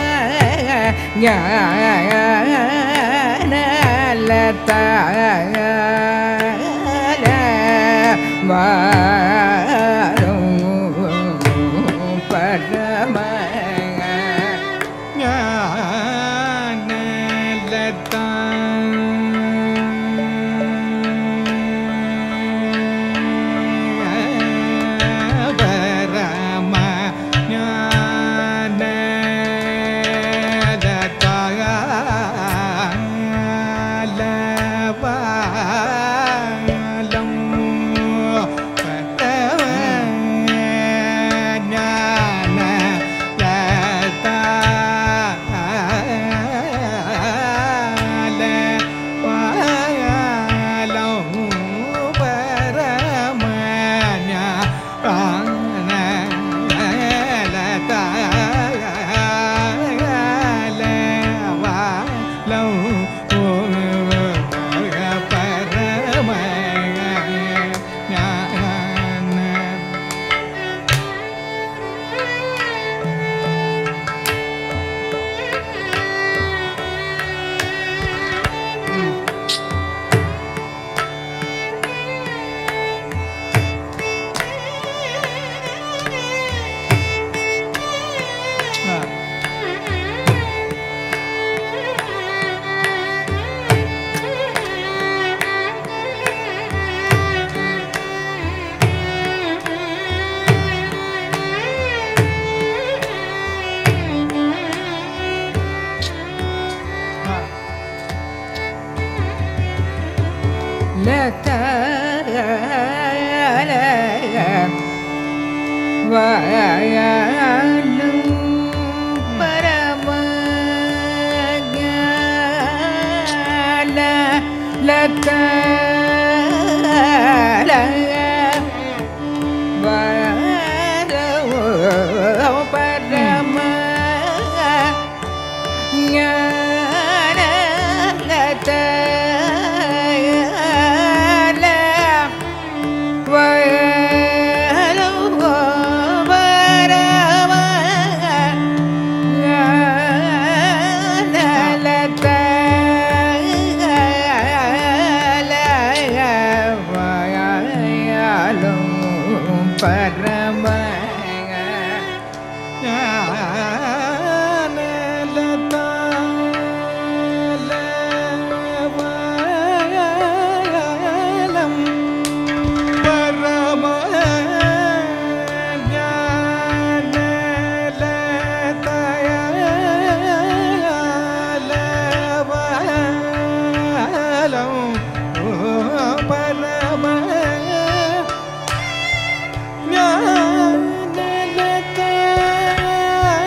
ஞான லதா வாலோ பரம ஞான லதா வாலோ பரம ஞான லதா வாலோ பரம ஞான லதா பரம ஞான லதா வாலம் பரம ஞான லதா வாலம் பரம ஞான Latha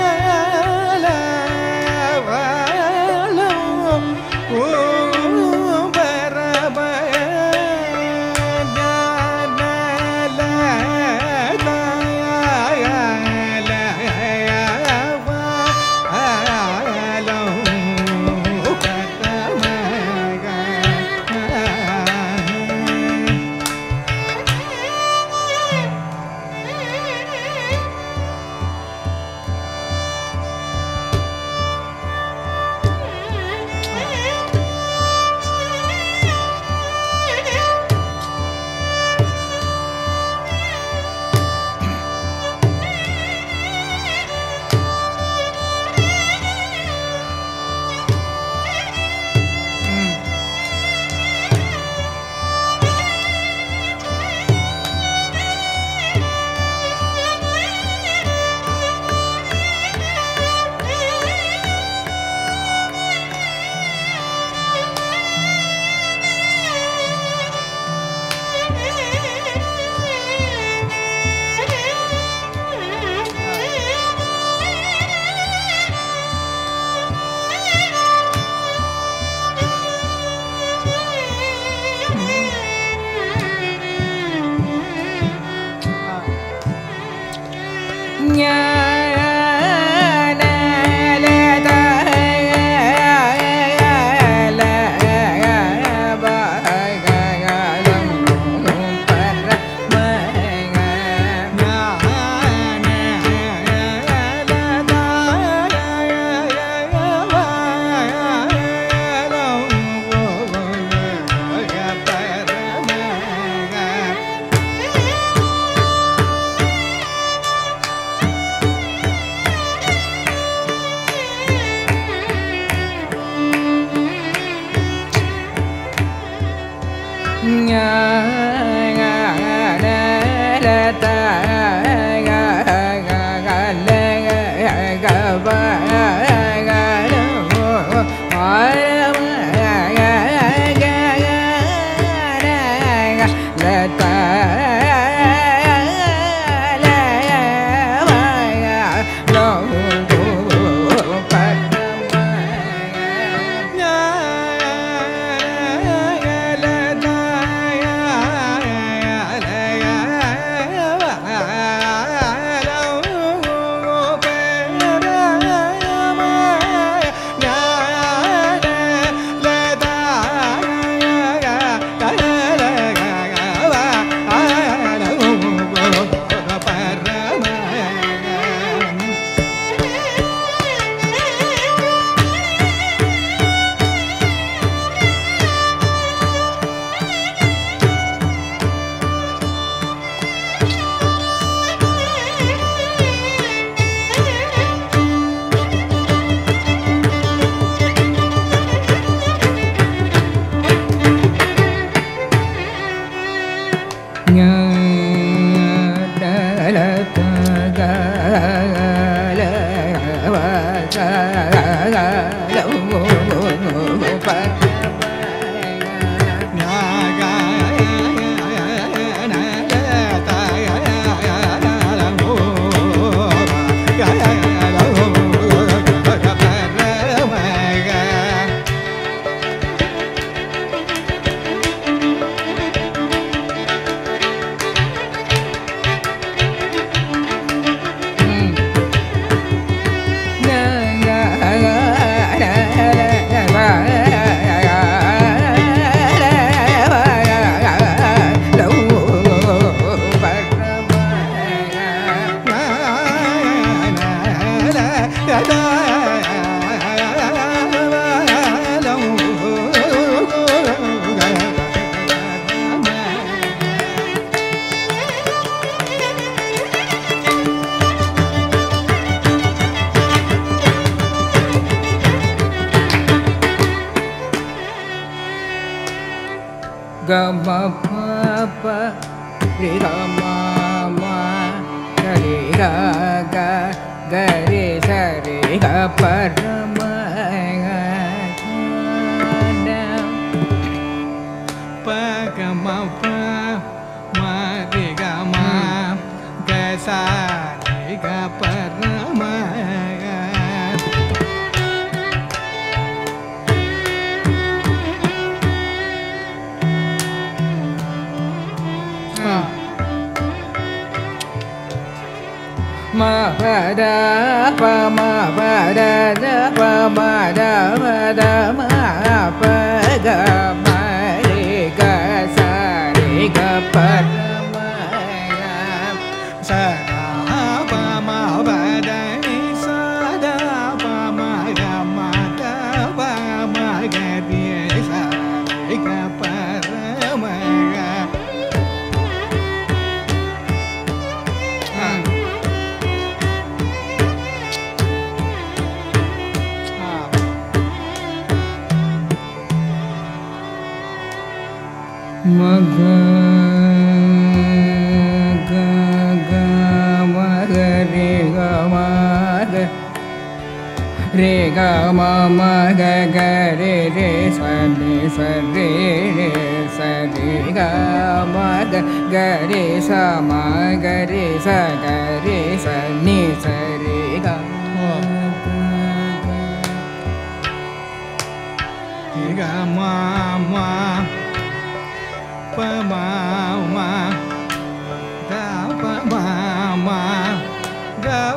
Ga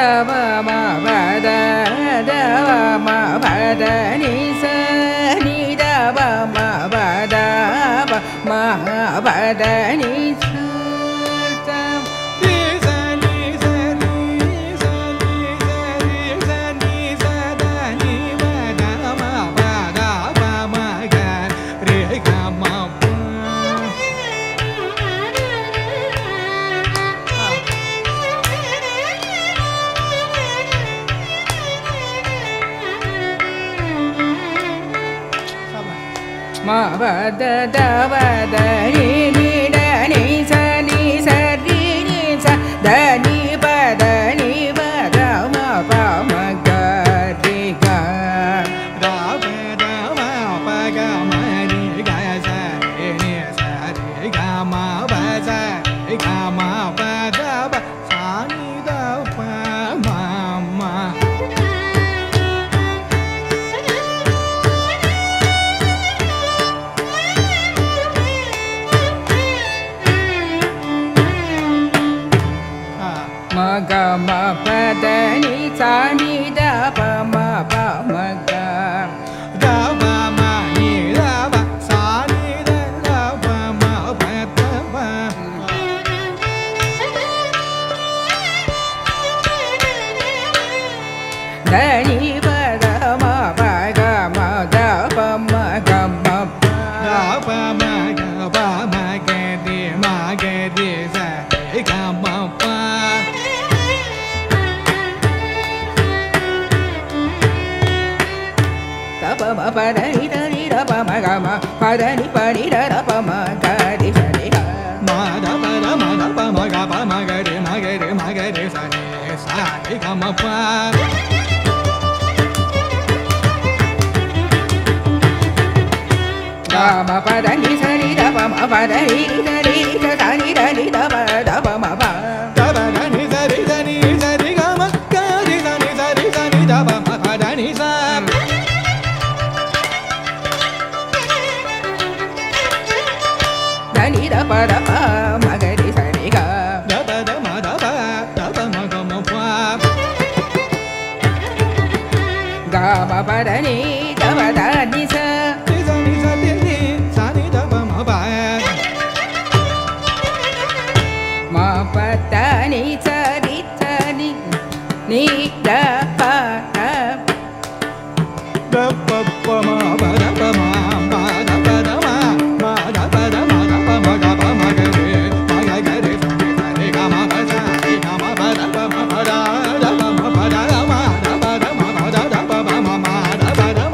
pa ma pa da da pa ma pa da ni sa ni da pa ma pa da pa ma pa da ni sa sa ni sa ni sa ni sa ni sa ni sa ni sa da ni pa da ma pa da pa ma ga re ga ma pa ma pa da da pa da ni ni da ni sa ni sa ri ni sa da ni pa da ni pa da ma pa ma ga ri ga da pa da ma pa ga ma ri ga sa ri ni sa ri ga ma pa sa ri ga ma pa da pa sa ni da pa ma ma ma ga ma pa da ni sa ni da pa ma pa ma ga da pa ma ni da pa sa ni da da pa ma pa da pa da ni pa da ma pa ga ma da pa ma ga ma pa da pa ma ga pa ma ga di ma ga di sa ga ma pa pa ma pa da ni da ni da pa ma ga ma pa da ni pa ni da da pa ma ga di sa ni ga ma da pa da ma da pa ma ga pa ma ga di ma ga di ma ga di sa ni sa ni ga ma pa ga ma pa da ni sa ni da pa ma pa da ni da ni da sa ni da ni da pa da pa ma pa da pa da ni sa ni sa ni sa ni ga ma ga di sa ni sa ni sa ni da pa ma pa da ni sa da ni da pa da pa ma ga di sa ni ga da pa da ma da pa da pa ma ga ma pa ga ma pa da ni da pa da ni sa ni sa ni sa ni ni sa ni da pa ma pa ma pa da ni sa ni sa ni ni da pa da da pa pa ma pa da pa ma pa da pa da ma ma da pa da ma da pa ma ga pa ma ga re ma ga ga re sa ni sa ni ga ma pa sa ni ga ma pa da pa ma pa da da pa ma pa da ma da pa da ma pa da da pa ma ma ma da pa da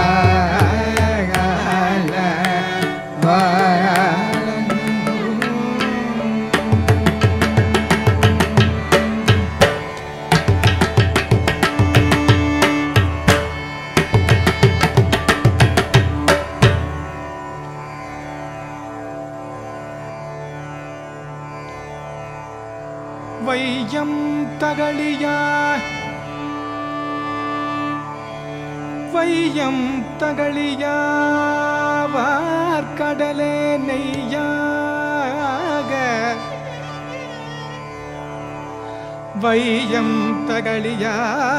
வையம் தகளியா வையம் தகளியா வார்கடலே நெய்யாக வையம் தகளியா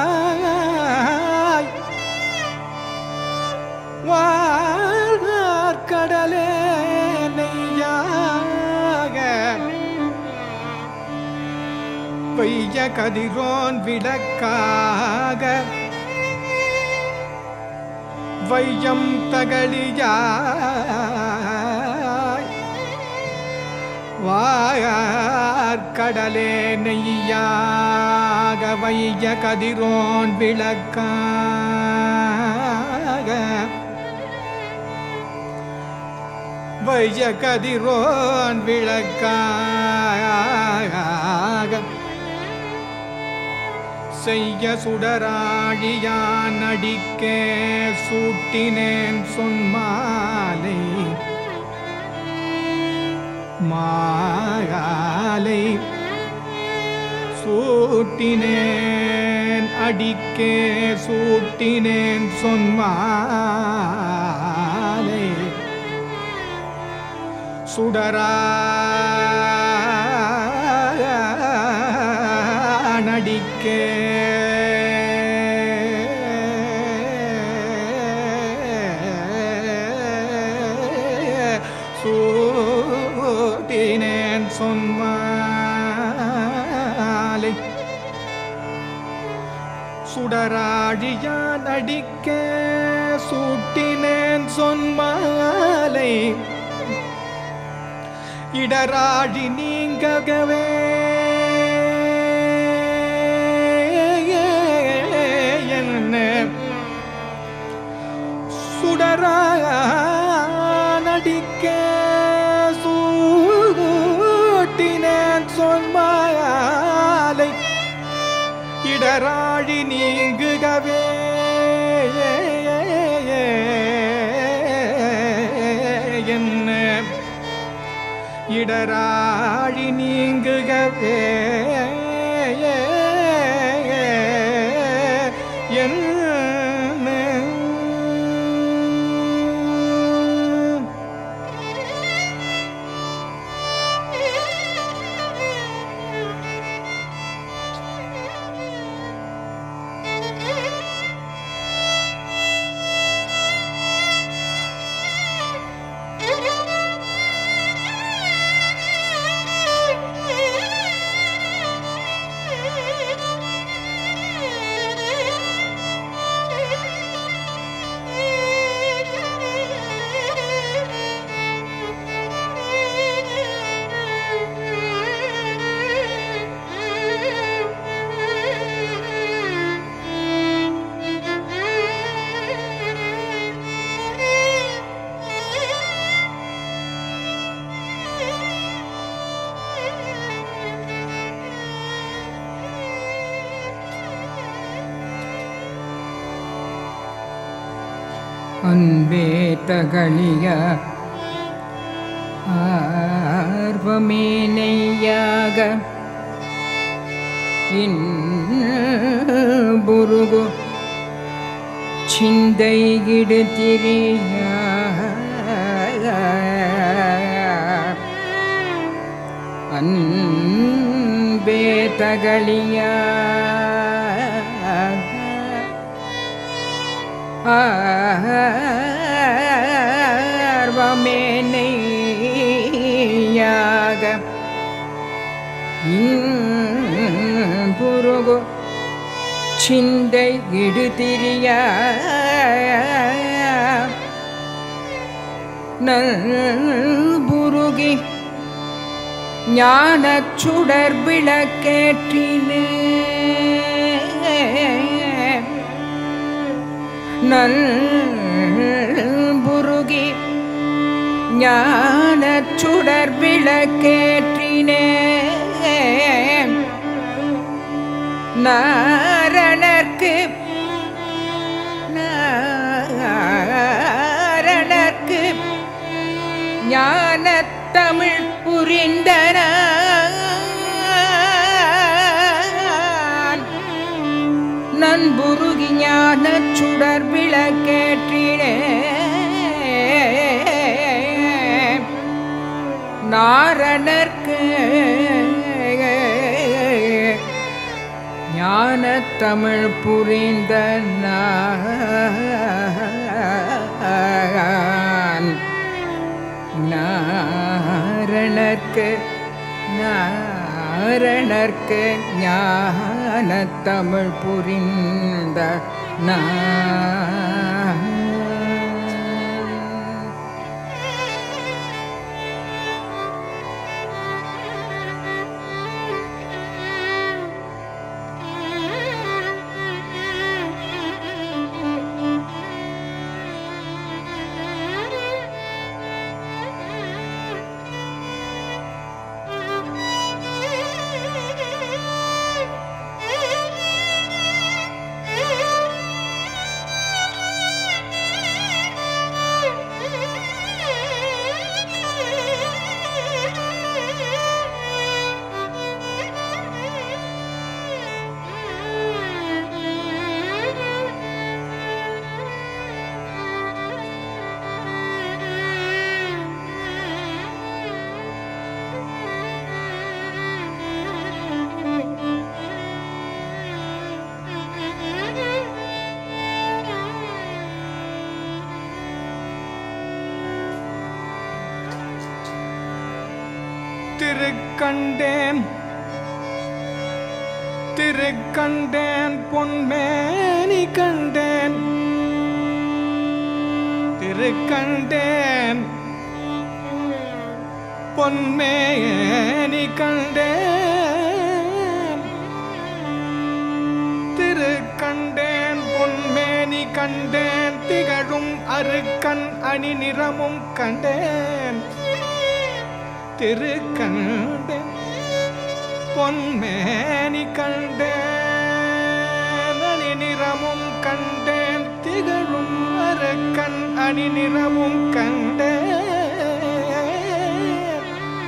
வார்கடலே நெய்யாக வைய கதிரோன் விளக்காக வையம் தகளியாய் வாயார்கடலே நெய்யாக வைய கதிரோன் விளக்காக வைய கதிரோன் விளக்காக செய்ய சுடராழியான் அடிக்கே சூட்டினேன் சொன்மாலை மாலை சூட்டினேன் அடிக்கே சூட்டினேன் சொன்மாலை சுடரா நடிக்கே சூட்டினேன் சொன்மாலை சுடராழியா நடிக்க சூட்டினேன் சொன்மாலை இடராழி நீங்கவே சுடராடிக்க சூட்டினேன் சொன்மாலை இடராழி நீங்குகவே என்ன இடராழி நீங்குகவே என்ன அன்பே தகளிய ஆர்வமே நெய்யாக இன்புருகு சிந்தை இடுதிரிய அன்பே தகளிய ஆர்வமே நெய்யாக இன்புருகு சிந்தை இடுதிரிய நல்புருகி ஞானச் சுடர் விளக்கேற்றினே நல் ஞானச் சுடர் விளக்கேற்றினேன் நாரணர்க்கு நாரணர்க்கு ஞானத் தமிழ் புரிந்தன நன்புருகி ஞானச் சுடர் விளக்கேற்றினேன் நாரணர்க்கு ஞானத் தமிழ் புரிந்த நான் நாரணர்க்கு நாரணர்க்கு ஞானத் தமிழ் புரிந்த நான் திருக்கண்டேன் திருக்கண்டேன் பொன்மேனி கண்டேன் திருக்கண்டேன் பொன்மேனி கண்டேன் திருக்கண்டேன் பொன்மேனி கண்டேன் திகழும் அருக்கண் அணி நிறமும் கண்டேன் திருக்கண்டேன் பொன்மேனி கண்டேன் அணி நிறமும் கண்டேன் திகழும் அரக்கண் அணி நிறமும் கண்டேன்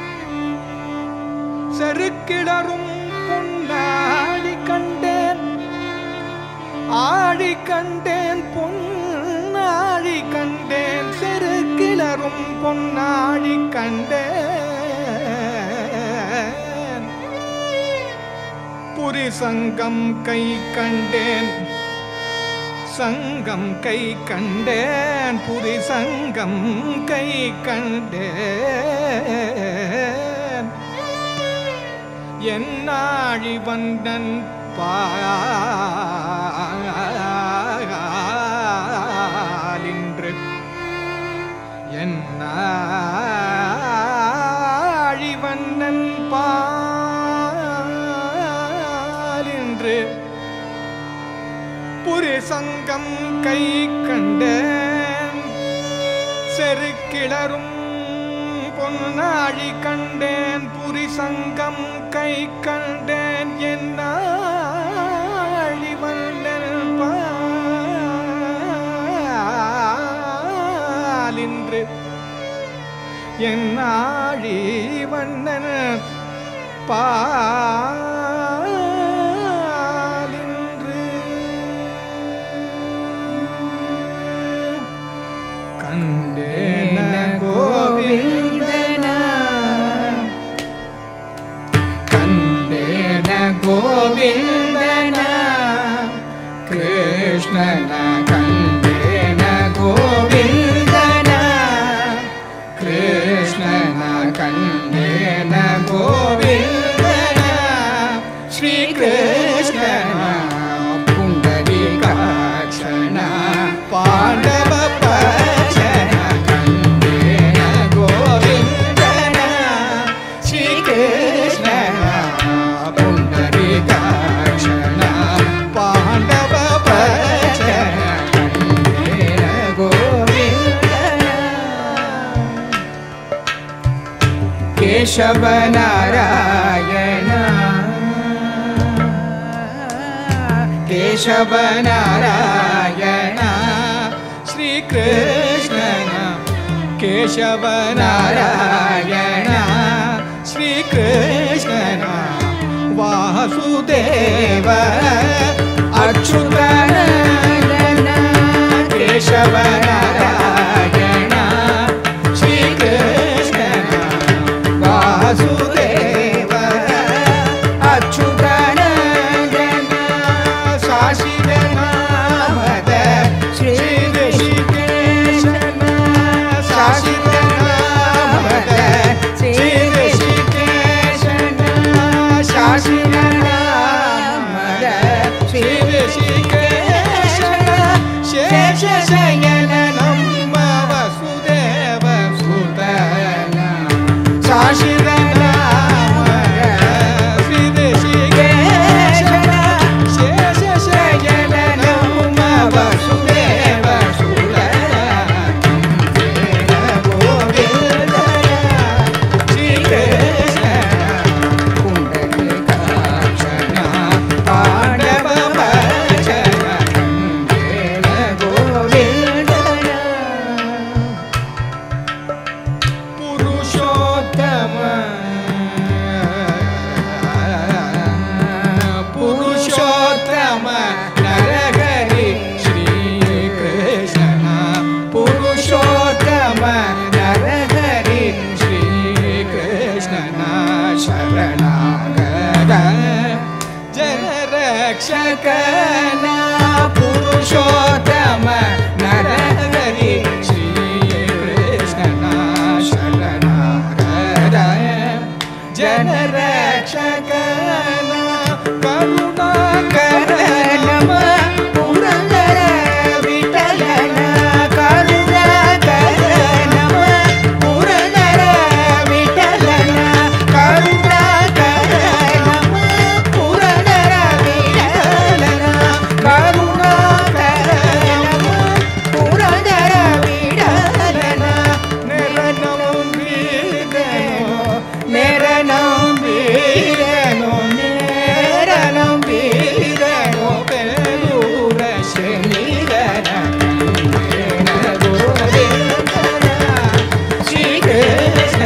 செருக்கிளரும் பொன்னாடி கண்டேன் ஆடி கண்டேன் பொன்னாடி கண்டேன் செருக்கிளரும் பொன்னாடி கண்டேன் புரி சங்கம் கை கண்டேன் சங்கம் கை கண்டேன் புரி சங்கம் கை கண்டேன் என்னாழி வந்தன் பாலின்று என்னாழி வந்தன் பா புரி சங்கம் கை கண்டேன் செருக்கிளரும் பொன்னாழி கண்டேன் புரி சங்கம் கை கண்டேன் என்னாழி வந்தன் பாலின்று என்னாழி வந்தன் பா கண்டேன கோவிந்தன கண்டேன கோவிந்தன கிருஷ்ணன கண்டேன கோவிந்தன கிருஷ்ணன கண்டேன கோவிந்தன ஸ்ரீ கிருஷ்ணன புண்டரீகாட்சண பாண்டவ பச்சன केशव नारायण केशव नारायण श्री कृष्ण केशव नारायण श्री कृष्ण वासुदेव अच्युतानंदन केशव नारायण श्री कृष्ण वासुदेव अच्युतानंदन शासितनामद श्री ऋषिकेश शासितनामद श्री ऋषिकेश शासितनामद श्री ऋषिकेश शेष शयननं वसुदेव सुतन शासितनामद श्री ऋषिकेश शेष शयननं वसुदेव सुतन गोविंद श्री कृष्ण पुंडरीकाक्षण पांडव भजन गोविंद पुरुषोत्तम पुरुषोत्तम नरहरि श्री कृष्ण पुरुषोत्तम नरहरि श्री कृष्ण शरणागत जन रक्षकन पुरुषोत्तम नरहरि श्री कृष्ण शरणागत जन रक्षकन करुणाकर नम पुरंदर विठलन करुणाकर नम पुरंदर विठलन करुणाकर नम पुरंदर विठलन करुणाकर नम पुरंदर विठलन निरनं वीरनो निरनं वीरनो निरनं वीरनो पेरूर शनिधर गोविंद श्री कृष्ण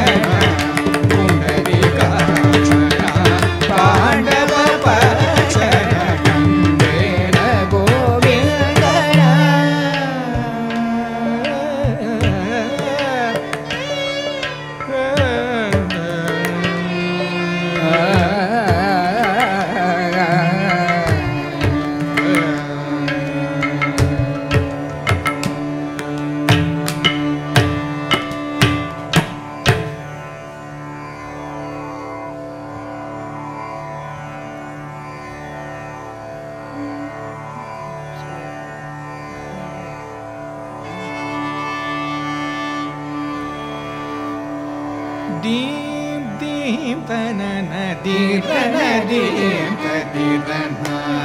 पुंडरीकाक्षण पांडव भजन गोविंद दीम दीम तनन दीर्घन दीम तदीर्घन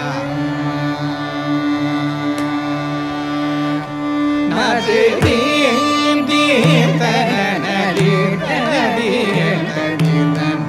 नादे दीम दीम तनन दीर्घन दीम तदीर्घन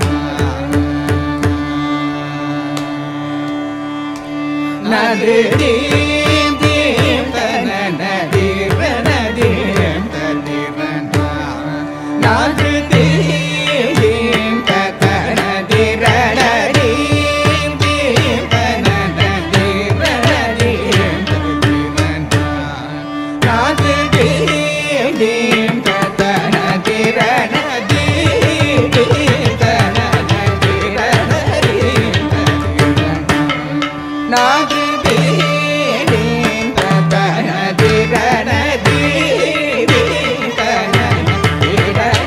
नादे दीम दीम तनन दीर्घन दीम तदीर्घन नादे दीम ततन दीर्घन दीम दीम तनन दीर्घन दीम तदीर्घन नादे दीम दीम ततन दीर्घन दीम तनन दीर्घन दीम तदीर्घन नादे दीम ततन दीर्घन दीम तनन दीर्घन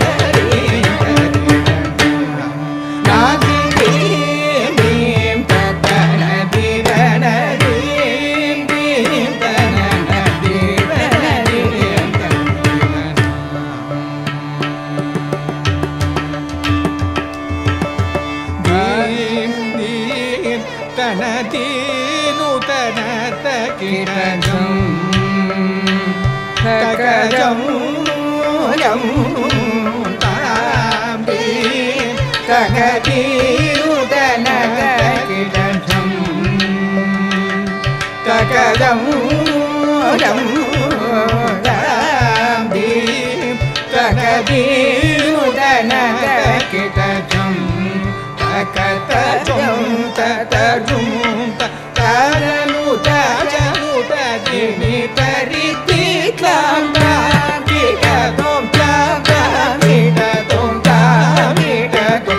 नादे दीम ततन दीर्घन दीम दीम तनन दीर्घन दीम किरणं सकजं यं तां ககதீருதனகிடம் ககதம் ககதீருதனகிடம் ககதம் ததரும் ததனு தஜனு ததினி தரிதி கம்பா கிடதம் கிடதம் கிடதம்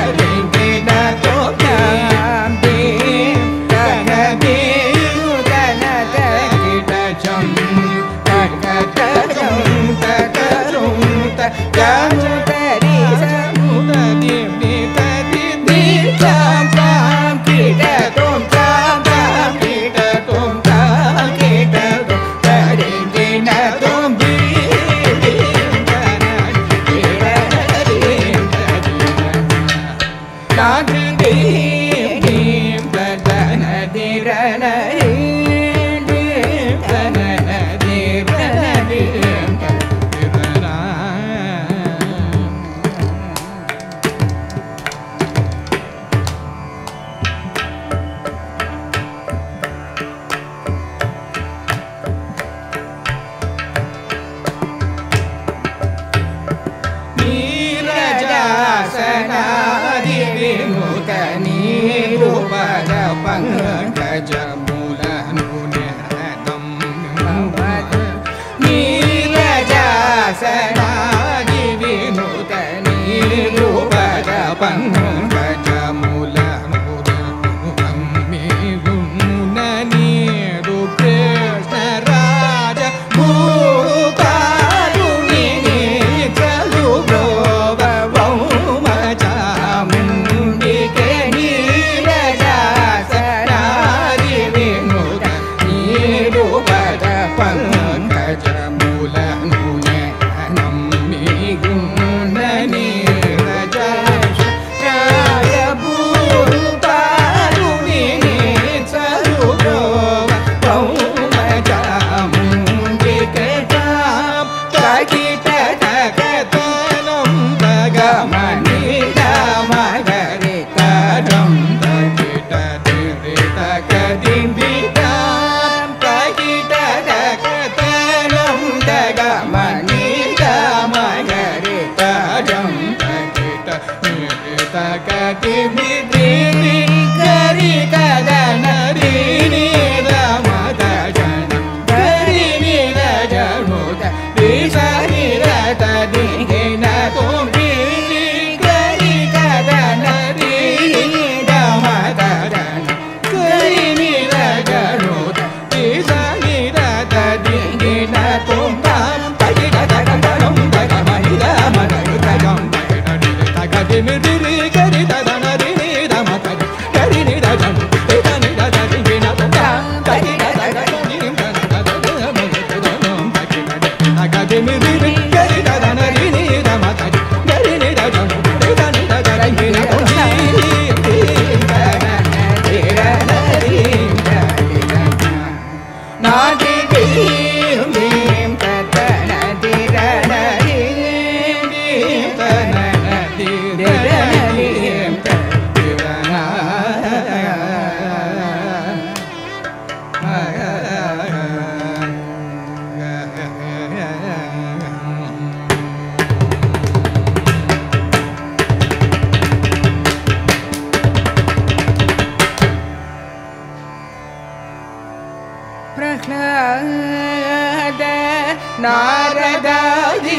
నారదాది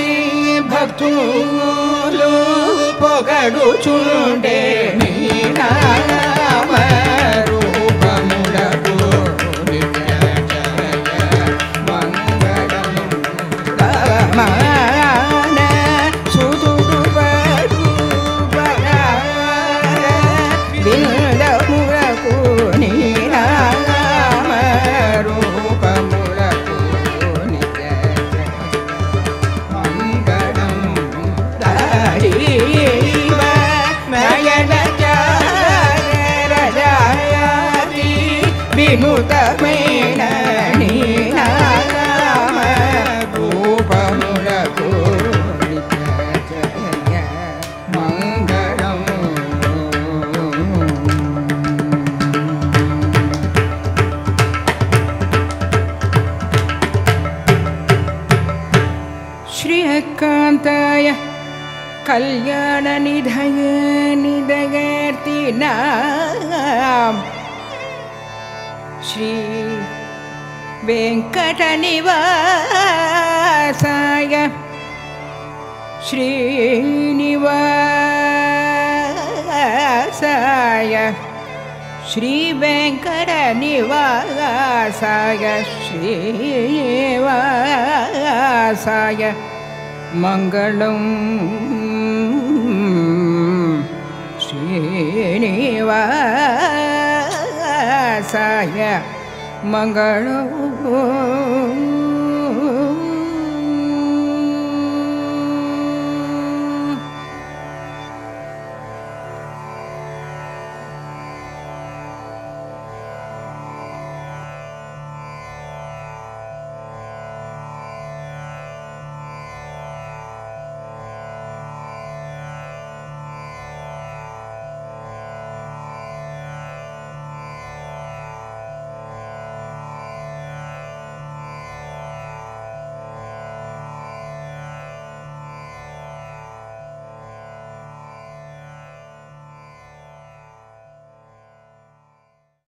భక్తులు పొగడుచుండే నీ నామ రూపములకు నిత్య జయ మంగళం గమన సుతుడు పడు బగార బిందములకు నీ నామ రూపములకు నిత్య మంగళం రాజీవ నయన రజాయాతి వినుతమైన నీ నామ రూపములకు నిత్య జయ మంగళం श्रीकान्ताय कल्याणनिधय निधयर्तिनां श्री वेङ्कटनिवासाय श्रीनिवासाय श्रीवेङ्कटनिवासाय श्रीनिवासाय मङ्गलं श्रीनिवासाय मङ्गलम्